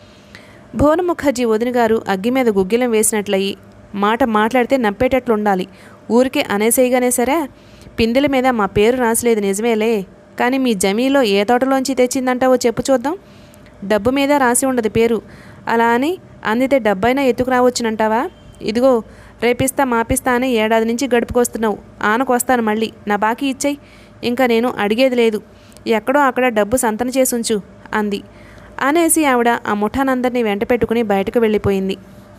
[SPEAKER 1] భువన ముఖర్జీ వదిన గారు అగ్గి మీద గుగ్గిలం వేసినట్లయి మాట మాట్లాడితే నప్పేటట్లు ఉండాలి. ఊరికే అనేసేయగానే సరే, పిందెల మీద మా పేరు రాసలేదు నిజమేలే, కానీ మీ జమీలో ఏ తోటలోంచి తెచ్చిందంటావో చెప్పు చూద్దాం. డబ్బు మీద రాసి ఉండదు పేరు. అలా అని అందితే డబ్బైనా ఎత్తుకు రావచ్చునంటావా? ఇదిగో రేపిస్తా మాపిస్తా అని ఏడాది నుంచి గడుపుకొస్తున్నావు. ఆనకొస్తాను మళ్ళీ, నా బాకీ ఇచ్చేయి. ఇంకా నేను అడిగేది లేదు. ఎక్కడో అక్కడ డబ్బు సంతన చేసుంచు అంది. అనేసి ఆవిడ ఆ ముఠానందరినీ వెంట పెట్టుకుని బయటకు వెళ్ళిపోయింది.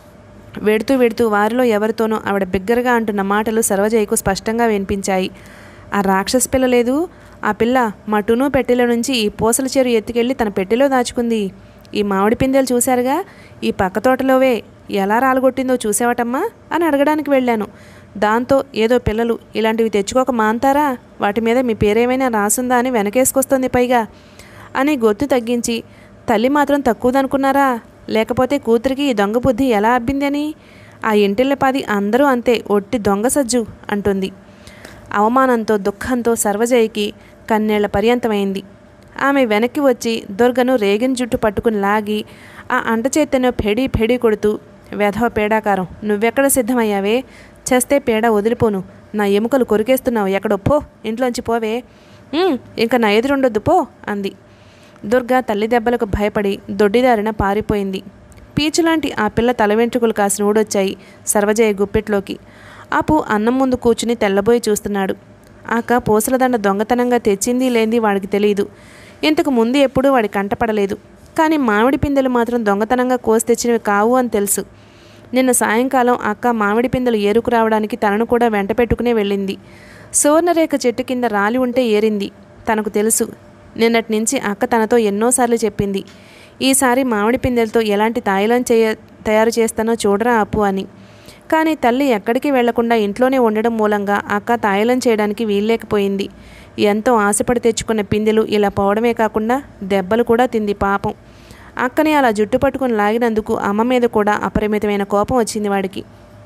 [SPEAKER 1] వెడుతూ వెడుతూ వారిలో ఎవరితోనో ఆవిడ బిగ్గరగా అంటున్న మాటలు సర్వజయకు స్పష్టంగా వినిపించాయి. ఆ రాక్షస పిల్ల లేదు, ఆ పిల్ల మా టును పెట్టెలో నుంచి ఈ పూసల చెరు ఎత్తుకెళ్ళి తన పెట్టెలో దాచుకుంది. ఈ మామిడి పిందెలు చూశారుగా, ఈ పక్క తోటలోవే ఎలా రాలగొట్టిందో చూసావటమ్మా అని అడగడానికి వెళ్ళాను. దాంతో ఏదో పిల్లలు ఇలాంటివి తెచ్చుకోక మాంతారా, వాటి మీద మీ పేరేమైనా రాసుందా అని వెనకేసుకొస్తుంది పైగా అని గొంతు తగ్గించి, తల్లి మాత్రం తక్కువదనుకున్నారా? లేకపోతే కూతురికి ఈ దొంగ బుద్ధి ఎలా అబ్బిందని? ఆ ఇంటిల్లపాది అందరూ అంతే, ఒట్టి దొంగ సజ్జు అంటుంది. అవమానంతో దుఃఖంతో సర్వజయకి కన్నీళ్ల పర్యంతమైంది. ఆమె వెనక్కి వచ్చి దుర్గను రేగిన జుట్టు పట్టుకుని లాగి ఆ అంట చేతను ఫెడీ ఫెడీ కొడుతూ, వెధవ పేడాకారం, నువ్వెక్కడ సిద్ధమయ్యావే? చేస్తే పేడ వదిలిపోను, నా ఎముకలు కొరికేస్తున్నావు, ఎక్కడో పో, ఇంట్లోంచి పోవే, ఇంకా నా ఎదురుండొద్దు పో అంది. దుర్గ తల్లి దెబ్బలకు భయపడి దొడ్డిదారిన పారిపోయింది. పీచులాంటి ఆ పిల్ల తల వెంట్రుకలు కాసిన ఊడొచ్చాయి సర్వజయ గుప్పెట్లోకి. ఆపు అన్నం ముందు కూర్చుని తెల్లబోయి చూస్తున్నాడు. ఆక పూసలదండ దొంగతనంగా తెచ్చింది లేంది వాడికి తెలియదు. ఇంతకు ముందు ఎప్పుడూ వాడి కంటపడలేదు. కానీ మామిడి పిందెలు మాత్రం దొంగతనంగా కోసి తెచ్చినవి కావు అని తెలుసు. నిన్న సాయంకాలం అక్క మామిడి పిందెలు ఏరుకు రావడానికి తనను కూడా వెంట పెట్టుకునే వెళ్ళింది. సువర్ణరేఖ చెట్టు కింద రాలి ఉంటే ఏరింది. తనకు తెలుసు. నిన్నటి నుంచి అక్క తనతో ఎన్నోసార్లు చెప్పింది, ఈసారి మామిడి పిందెలతో ఎలాంటి తాయిలం చేయ తయారు చేస్తానో చూడరా అప్పు అని. కానీ తల్లి ఎక్కడికి వెళ్లకుండా ఇంట్లోనే ఉండడం మూలంగా అక్క తాయిలం చేయడానికి వీల్లేకపోయింది. ఎంతో ఆశపడి తెచ్చుకున్న పిందెలు ఇలా పోవడమే కాకుండా దెబ్బలు కూడా తింది పాపం. అక్కని అలా జుట్టు పట్టుకుని లాగినందుకు అమ్మ మీద కూడా అపరిమితమైన కోపం వచ్చింది వాడికి.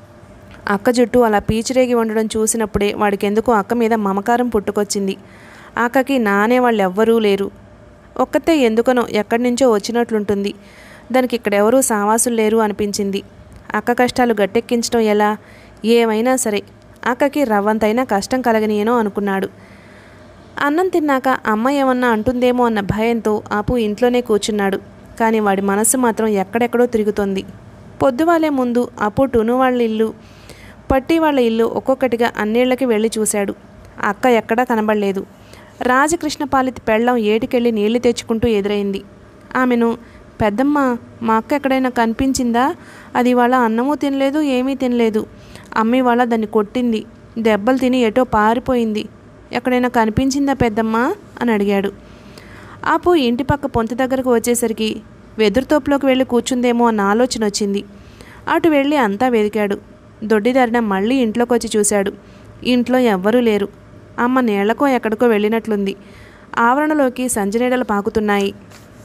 [SPEAKER 1] అక్క జుట్టు అలా పీచిరేగి ఉండడం చూసినప్పుడే వాడికెందుకో అక్క మీద మమకారం పుట్టుకొచ్చింది. అక్కకి నానే వాళ్ళు ఎవ్వరూ లేరు. ఒక్కతే ఎందుకనో ఎక్కడి నుంచో వచ్చినట్లుంటుంది. దానికి ఇక్కడెవరూ సావాసులు లేరు అనిపించింది. అక్క కష్టాలు గట్టెక్కించడం ఎలా? ఏమైనా సరే అక్కకి రవ్వంతైనా కష్టం కలగనియేనో అనుకున్నాడు. అన్నం తిన్నాక అమ్మ ఏమన్నా అంటుందేమో అన్న భయంతో ఆపు ఇంట్లోనే కూర్చున్నాడు. కానీ వాడి మనస్సు మాత్రం ఎక్కడెక్కడో తిరుగుతోంది. పొద్దువాలే ముందు అప్పు టును వాళ్ళ ఇల్లు, పట్టి వాళ్ళ ఇల్లు ఒక్కొక్కటిగా అన్నేళ్లకి వెళ్ళి చూశాడు. అక్క ఎక్కడా కనబడలేదు. రాజకృష్ణపాలితి పెళ్ళం ఏటికెళ్ళి నీళ్లు తెచ్చుకుంటూ ఎదురైంది. ఆమెను, పెద్దమ్మ మా అక్క ఎక్కడైనా కనిపించిందా? అది ఇవాళ అన్నమూ తినలేదు, ఏమీ తినలేదు. అమ్మ ఇవాళ దాన్ని కొట్టింది, దెబ్బలు తిని ఎటో పారిపోయింది. ఎక్కడైనా కనిపించిందా పెద్దమ్మ అని అడిగాడు. ఆపు ఇంటి పక్క పొంత దగ్గరకు వచ్చేసరికి వెదురుతోపులోకి వెళ్ళి కూర్చుందేమో అన్న ఆలోచన వచ్చింది. అటు వెళ్ళి అంతా వెదికాడు. దొడ్డిదారిన మళ్ళీ ఇంట్లోకి వచ్చి చూశాడు. ఇంట్లో ఎవ్వరూ లేరు. అమ్మ నీళ్లకో ఎక్కడికో వెళ్ళినట్లుంది. ఆవరణలోకి సంజనీడలు పాకుతున్నాయి.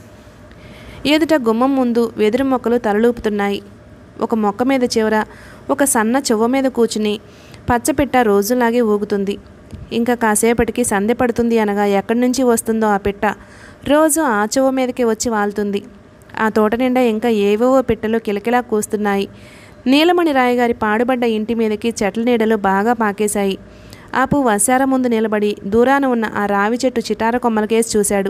[SPEAKER 1] ఎదుట గుమ్మం ముందు వెదురు మొక్కలు తలలూపుతున్నాయి. ఒక మొక్క మీద చివర ఒక సన్న చెవ్వ మీద కూర్చుని పచ్చపిట్ట రోజులాగే ఊగుతుంది. ఇంకా కాసేపటికి సందె పడుతుంది అనగా ఎక్కడి నుంచి వస్తుందో ఆ పిట్ట రోజు ఆ చెవ్వ మీదకి వచ్చి వాళ్తుంది. ఆ తోట నిండా ఇంకా ఏవేవో పిట్టలు కిలకిలా కూస్తున్నాయి. నీలమణి రాయగారి పాడుబడ్డ ఇంటి మీదకి చెట్ల నీడలు బాగా పాకేశాయి. ఆపు వసార ముందు నిలబడి దూరాన ఉన్న ఆ రావి చెట్టు చిటార కొమ్మలకేసి చూశాడు.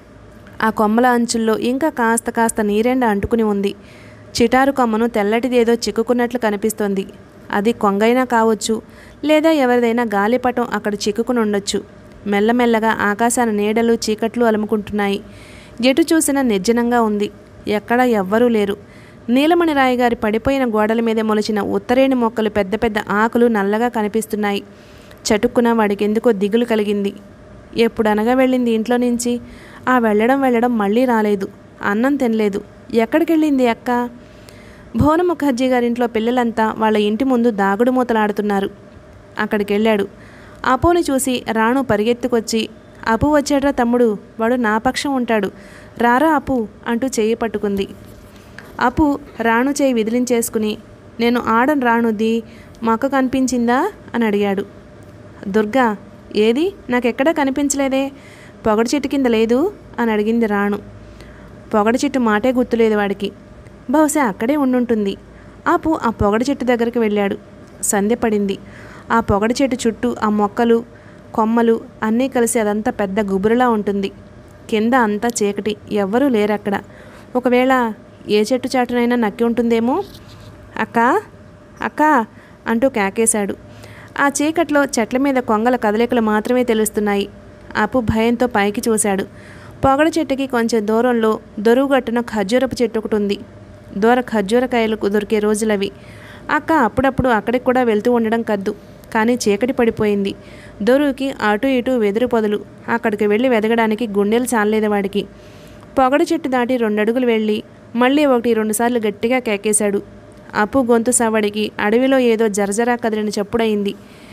[SPEAKER 1] ఆ కొమ్మల అంచుల్లో ఇంకా కాస్త కాస్త నీరెండ అంటుకుని ఉంది. చిటారు కొమ్మను తెల్లటిదేదో చిక్కుకున్నట్లు కనిపిస్తోంది. అది కొంగైనా కావచ్చు, లేదా ఎవరిదైనా గాలిపటం అక్కడ చిక్కుకుని ఉండొచ్చు. మెల్లమెల్లగా ఆకాశాన నీడలు చీకట్లు అలుముకుంటున్నాయి. ఎటు చూసినా నిర్జనంగా ఉంది. ఎక్కడా ఎవ్వరూ లేరు. నీలమణి రాయగారి పడిపోయిన గోడల మీద మొలిచిన ఉత్తరేణి మొక్కలు పెద్ద పెద్ద ఆకులు నల్లగా కనిపిస్తున్నాయి. చటుక్కున వాడికి ఎందుకో దిగులు కలిగింది. ఎప్పుడనగా వెళ్ళింది ఇంట్లో నుంచి? ఆ వెళ్ళడం వెళ్ళడం మళ్ళీ రాలేదు. అన్నం తినలేదు. ఎక్కడికి వెళ్ళింది అక్క? భువన ముఖర్జీ గారింట్లో పిల్లలంతా వాళ్ళ ఇంటి ముందు దాగుడు మూతలాడుతున్నారు. అక్కడికి వెళ్ళాడు. అపోని చూసి రాణు పరిగెత్తుకొచ్చి, అపు వచ్చాడ్రా తమ్ముడు, వాడు నా పక్షం ఉంటాడు, రారా అపు అంటూ చెయ్యి పట్టుకుంది. అపు రాణు చేయి విదిలించేసుకుని, నేను ఆడను రాణుది, మొక్క కనిపించిందా అని అడిగాడు. దుర్గా ఏది? నాకెక్కడా కనిపించలేదే. పొగడి చెట్టు కింద లేదు అని అడిగింది రాణు. పొగడి చెట్టు మాటే గుర్తులేదు వాడికి. బహుశా అక్కడే ఉండుంటుంది. ఆపు ఆ పొగడి చెట్టు దగ్గరికి వెళ్ళాడు. సంధ్య పడింది. ఆ పొగడి చెట్టు చుట్టూ ఆ మొక్కలు కొమ్మలు అన్నీ కలిసి అదంతా పెద్ద గుబురులా ఉంటుంది. కింద అంతా చీకటి, ఎవ్వరూ లేరక్కడ. ఒకవేళ ఏ చెట్టు చాటునైనా నక్కి ఉంటుందేమో. అక్కా అక్కా అంటూ కేకేశాడు. ఆ చీకట్లో చెట్ల మీద కొంగల కదలికలు మాత్రమే తెలుస్తున్నాయి. అపు భయంతో పైకి చూశాడు. పొగడి చెట్టుకి కొంచెం దూరంలో దొరువుగట్టున ఖర్జూరపు చెట్టు ఒకటి ఉంది. దూర ఖర్జూరకాయలకు దొరికే రోజులవి. అక్క అప్పుడప్పుడు అక్కడికి కూడా వెళ్తూ ఉండడం కద్దు. కానీ చీకటి పడిపోయింది. దొరువుకి అటు ఇటు వెదురు పొదలు. అక్కడికి వెళ్ళి వెదగడానికి గుండెలు చాలలేదు వాడికి. పొగడి చెట్టు దాటి రెండడుగులు వెళ్ళి మళ్ళీ ఒకటి రెండుసార్లు గట్టిగా కేకేశాడు. అప్పు గొంతు సవడికి అడవిలో ఏదో జరజరా కదిలిన చప్పుడయింది.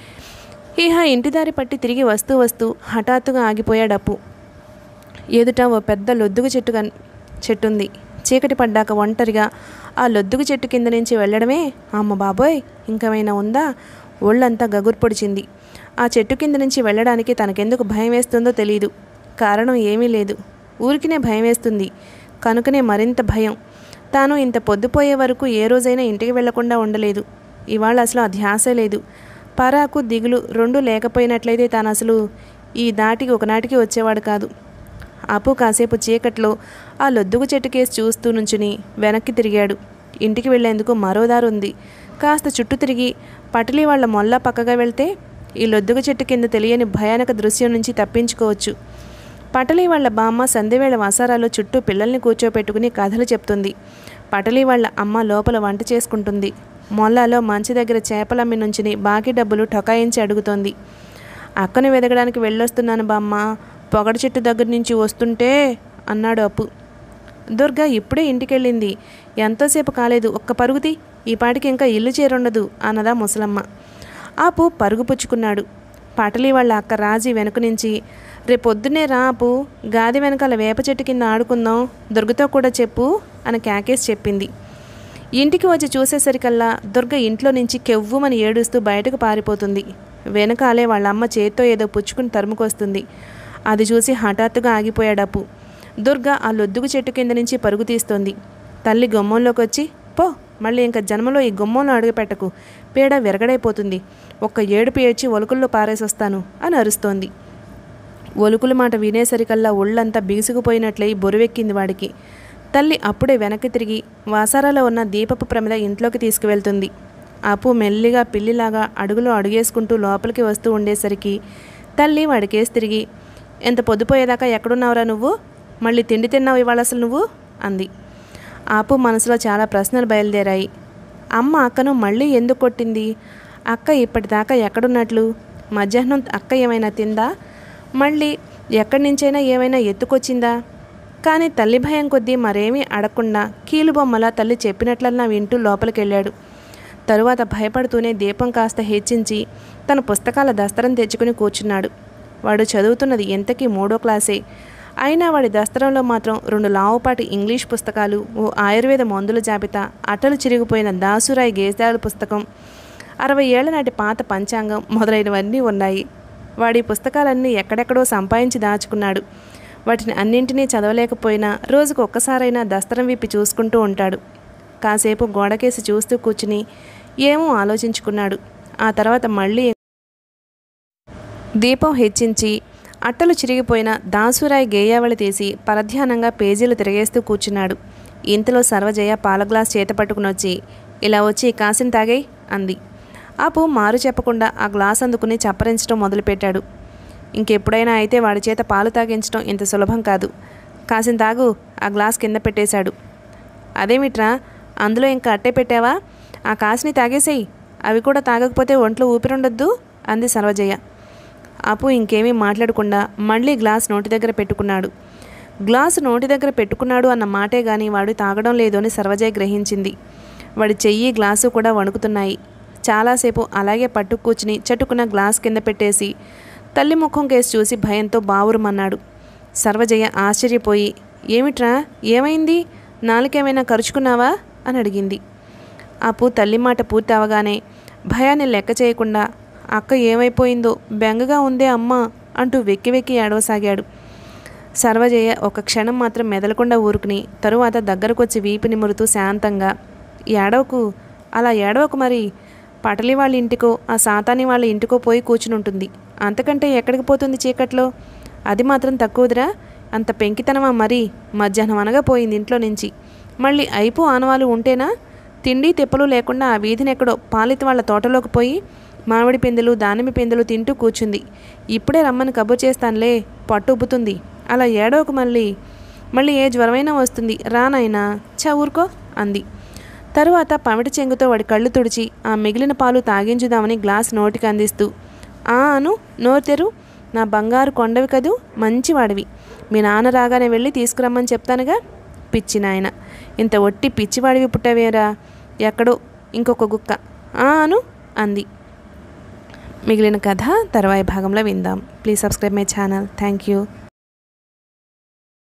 [SPEAKER 1] ఇహ ఇంటిదారి పట్టి తిరిగి వస్తూ వస్తూ హఠాత్తుగా ఆగిపోయాడు అప్పు. ఎదుట ఓ పెద్ద లొద్దుగు చెట్టు కన్ చెట్టుంది. చీకటి పడ్డాక ఒంటరిగా ఆ లొద్దుగు చెట్టు కింద నుంచి వెళ్ళడమే అమ్మ బాబోయ్ ఇంకేమైనా ఉందా? ఒళ్ళంతా గగురు పొడిచింది. ఆ చెట్టు కింద నుంచి వెళ్ళడానికి తనకెందుకు భయం వేస్తుందో తెలియదు. కారణం ఏమీ లేదు. ఊరికినే భయం వేస్తుంది కనుకనే మరింత భయం. తాను ఇంత పొద్దుపోయే వరకు ఏ రోజైనా ఇంటికి వెళ్లకుండా ఉండలేదు. ఇవాళ అసలు ఆ ధ్యాసే లేదు. పరాకు దిగులు రెండూ లేకపోయినట్లయితే తాను అసలు ఈ దాటికి ఒకనాటికి వచ్చేవాడు కాదు. అప్పు కాసేపు చీకట్లో ఆ లొద్దుగు చెట్టు కేసి చూస్తూ నుంచుని వెనక్కి తిరిగాడు. ఇంటికి వెళ్లేందుకు మరో దారి ఉంది. కాస్త చుట్టూ తిరిగి పటలి వాళ్ల మొల్ల పక్కగా వెళ్తే ఈ లొద్దుగు చెట్టు కింద తెలియని భయానక దృశ్యం నుంచి తప్పించుకోవచ్చు. పటలి వాళ్ల బామ్మ సంధ్యవేళ వసారాలో చుట్టూ పిల్లల్ని కూర్చోపెట్టుకుని కథలు చెప్తుంది. పటలి వాళ్ల అమ్మ లోపల వంట చేసుకుంటుంది. మొల్లాలో మంచి దగ్గర చేపలమ్మి నుంచుని బాకీ డబ్బులు ఠొకాయించి అడుగుతోంది. అక్కను వెదగడానికి వెళ్ళొస్తున్నాను బామ్మ, పొగడి చెట్టు దగ్గర నుంచి వస్తుంటే అన్నాడు అప్పు. దుర్గా ఇప్పుడే ఇంటికెళ్ళింది, ఎంతోసేపు కాలేదు, ఒక్క పరుగుతి, ఈ పాటికి ఇంకా ఇల్లు చేరుండదు అన్నదా ముసలమ్మ. ఆపు పరుగు పుచ్చుకున్నాడు. పటలి వాళ్ళ అక్క రాజీ వెనుక నుంచి, రేపొద్దునే రా అప్పు, గాది వెనకాల వేప చెట్టు కింద ఆడుకుందాం, దుర్గతో కూడా చెప్పు అని కేకేసి చెప్పింది. ఇంటికి వచ్చి చూసేసరికల్లా దుర్గ ఇంట్లో నుంచి కెవ్వుమని ఏడుస్తూ బయటకు పారిపోతుంది. వెనకాలే వాళ్ళమ్మ చేత్తో ఏదో పుచ్చుకుని తరుముకొస్తుంది. అది చూసి హఠాత్తుగా ఆగిపోయాడు అప్పు. దుర్గ ఆ లొద్దుగు చెట్టు కింద నుంచి పరుగు తీస్తోంది. తల్లి గుమ్మంలోకి వచ్చి, పో, మళ్ళీ ఇంకా జన్మలో ఈ గుమ్మంలో అడుగుపెట్టకు, పీడ విరగడైపోతుంది, ఒక్క ఏడుపు ఏడ్చి ఒలుకుల్లో పారేసొస్తాను అని అరుస్తోంది. ఒలుకుల మాట వినేసరికల్లా ఒళ్ళంతా బిగుసుకుపోయినట్లయి బొరువెక్కింది వాడికి. తల్లి అప్పుడే వెనక్కి తిరిగి వాసారాలో ఉన్న దీపపు ప్రమిద ఇంట్లోకి తీసుకువెళ్తుంది. అప్పు మెల్లిగా పిల్లిలాగా అడుగులో అడుగేసుకుంటూ లోపలికి వస్తూ ఉండేసరికి తల్లి వాడికేసి తిరిగి, ఎంత పొద్దుపోయేదాకా ఎక్కడున్నావురా నువ్వు, మళ్ళీ తిండి తిన్నావు ఇవాళ అసలు నువ్వు అంది. ఆపు మనసులో చాలా ప్రశ్నలు బయలుదేరాయి. అమ్మ అక్కను మళ్ళీ ఎందుకు కొట్టింది? అక్క ఇప్పటిదాకా ఎక్కడున్నట్లు? మధ్యాహ్నం అక్క ఏమైనా తిందా? మళ్ళీ ఎక్కడి నుంచైనా ఏమైనా ఎత్తుకొచ్చిందా? కానీ తల్లి భయం కొద్దీ మరేమీ అడగకుండా కీలుబొమ్మలా తల్లి చెప్పినట్లన్నా వింటూ లోపలికి వెళ్ళాడు. తరువాత భయపడుతూనే దీపం కాస్త హెచ్చించి తన పుస్తకాల దస్తరం తెచ్చుకుని కూర్చున్నాడు. వాడు చదువుతున్నది ఎంతకీ మూడో క్లాసే. అయినా వాడి దస్తరంలో మాత్రం రెండు లావుపాటి ఇంగ్లీష్ పుస్తకాలు, ఓ ఆయుర్వేద మందుల జాబితా, అట్టలు చిరిగిపోయిన దాసురాయి గేజాల పుస్తకం, అరవై ఏళ్ల నాటి పాత పంచాంగం మొదలైనవన్నీ ఉన్నాయి. వాడి పుస్తకాలన్నీ ఎక్కడెక్కడో సంపాదించి దాచుకున్నాడు. వాటిని అన్నింటినీ చదవలేకపోయినా రోజుకు ఒక్కసారైనా దస్తరం విప్పి చూసుకుంటూ ఉంటాడు. కాసేపు గోడకేసి చూస్తూ కూర్చుని ఏమో ఆలోచించుకున్నాడు. ఆ తర్వాత మళ్ళీ దీపం హెచ్చించి అట్టలు చిరిగిపోయిన దాసురాయి గేయావళి తీసి పరధ్యానంగా పేజీలు తిరిగేస్తూ కూర్చున్నాడు. ఇంతలో సర్వజయ పాల గ్లాస్ చేత పట్టుకుని వచ్చి, ఇలా వచ్చి కాసిని తాగేయ్ అంది. అప్పు మారు చెప్పకుండా ఆ గ్లాస్ అందుకుని చప్పరించడం మొదలుపెట్టాడు. ఇంకెప్పుడైనా అయితే వాడి చేత పాలు తాగించడం ఇంత సులభం కాదు. కాసిని తాగు. ఆ గ్లాస్ కింద పెట్టేశాడు. అదేమిట్రా, అందులో ఇంకా అట్టే పెట్టావా? ఆ కాసిని తాగేసేయి. అవి కూడా తాగకపోతే ఒంట్లో ఊపిరుండొద్దు అంది సర్వజయ. అప్పు ఇంకేమీ మాట్లాడకుండా మళ్ళీ గ్లాస్ నోటి దగ్గర పెట్టుకున్నాడు. గ్లాసు నోటి దగ్గర పెట్టుకున్నాడు అన్న మాటే గాని వాడు తాగడం లేదు అని సర్వజయ గ్రహించింది. వాడి చెయ్యి గ్లాసు కూడా వణుకుతున్నాయి. చాలాసేపు అలాగే పట్టు కూర్చుని చటుకున్న గ్లాస్ కింద పెట్టేసి తల్లి ముఖం కేసి చూసి భయంతో బావురుమన్నాడు. సర్వజయ ఆశ్చర్యపోయి, ఏమిట్రా, ఏమైంది? నాలుకేమైనా కరుచుకున్నావా అని అడిగింది. అప్పు తల్లి మాట పూర్తి అవగానే భయాన్ని లెక్క చేయకుండా, అక్క ఏమైపోయిందో బెంగగా ఉందే అమ్మా అంటూ వెక్కి వెక్కి ఏడవసాగాడు. సర్వజయ ఒక క్షణం మాత్రం మెదలకుండా ఊరుకుని తరువాత దగ్గరకొచ్చి వీపు నిమురుతూ శాంతంగా, ఏడవకు, అలా ఏడవకు, మరి పటలి వాళ్ళ ఇంటికో ఆ సాతాని వాళ్ళ ఇంటికో పోయి కూర్చునుంటుంది. అంతకంటే ఎక్కడికి పోతుంది చీకట్లో? అది మాత్రం తక్కువదిరా. అంత పెంకితనమా? మరి మధ్యాహ్నం అనగా పోయింది ఇంట్లో నుంచి. మళ్ళీ అయిపో ఆనవాళ్ళు ఉంటేనా? తిండి తెప్పలు లేకుండా ఆ వీధిని ఎక్కడో పాలిత వాళ్ళ తోటలోకి పోయి మామిడి పిందెలు దానిమ్మ పిందెలు తింటూ కూర్చుంది. ఇప్పుడే రమ్మని కబుర్ చేస్తానులే, పట్టు ఉబ్బుతుంది. అలా ఏడవకు, మళ్ళీ మళ్ళీ ఏ జ్వరమైనా వస్తుంది. రానాయనా, చా ఊరుకో అంది. తరువాత పమిటి చెంగుతో వాడి కళ్ళు తుడిచి ఆ మిగిలిన పాలు తాగించుదామని గ్లాస్ నోటికి అందిస్తూ, ఆ అను, నోరు తెరు, నా బంగారు కొండవి కదూ, మంచివాడివి. మీ నాన్న రాగానే వెళ్ళి తీసుకురమ్మని చెప్తానుగా. పిచ్చి నాయన, ఇంత ఒట్టి పిచ్చివాడివి పుట్టవేరా, ఎక్కడో ఇంకొక గుక్క. ఆ అను అంది. మిగిలిన కథ తర్వాయి భాగంలో విందాం. Please subscribe my channel. Thank you.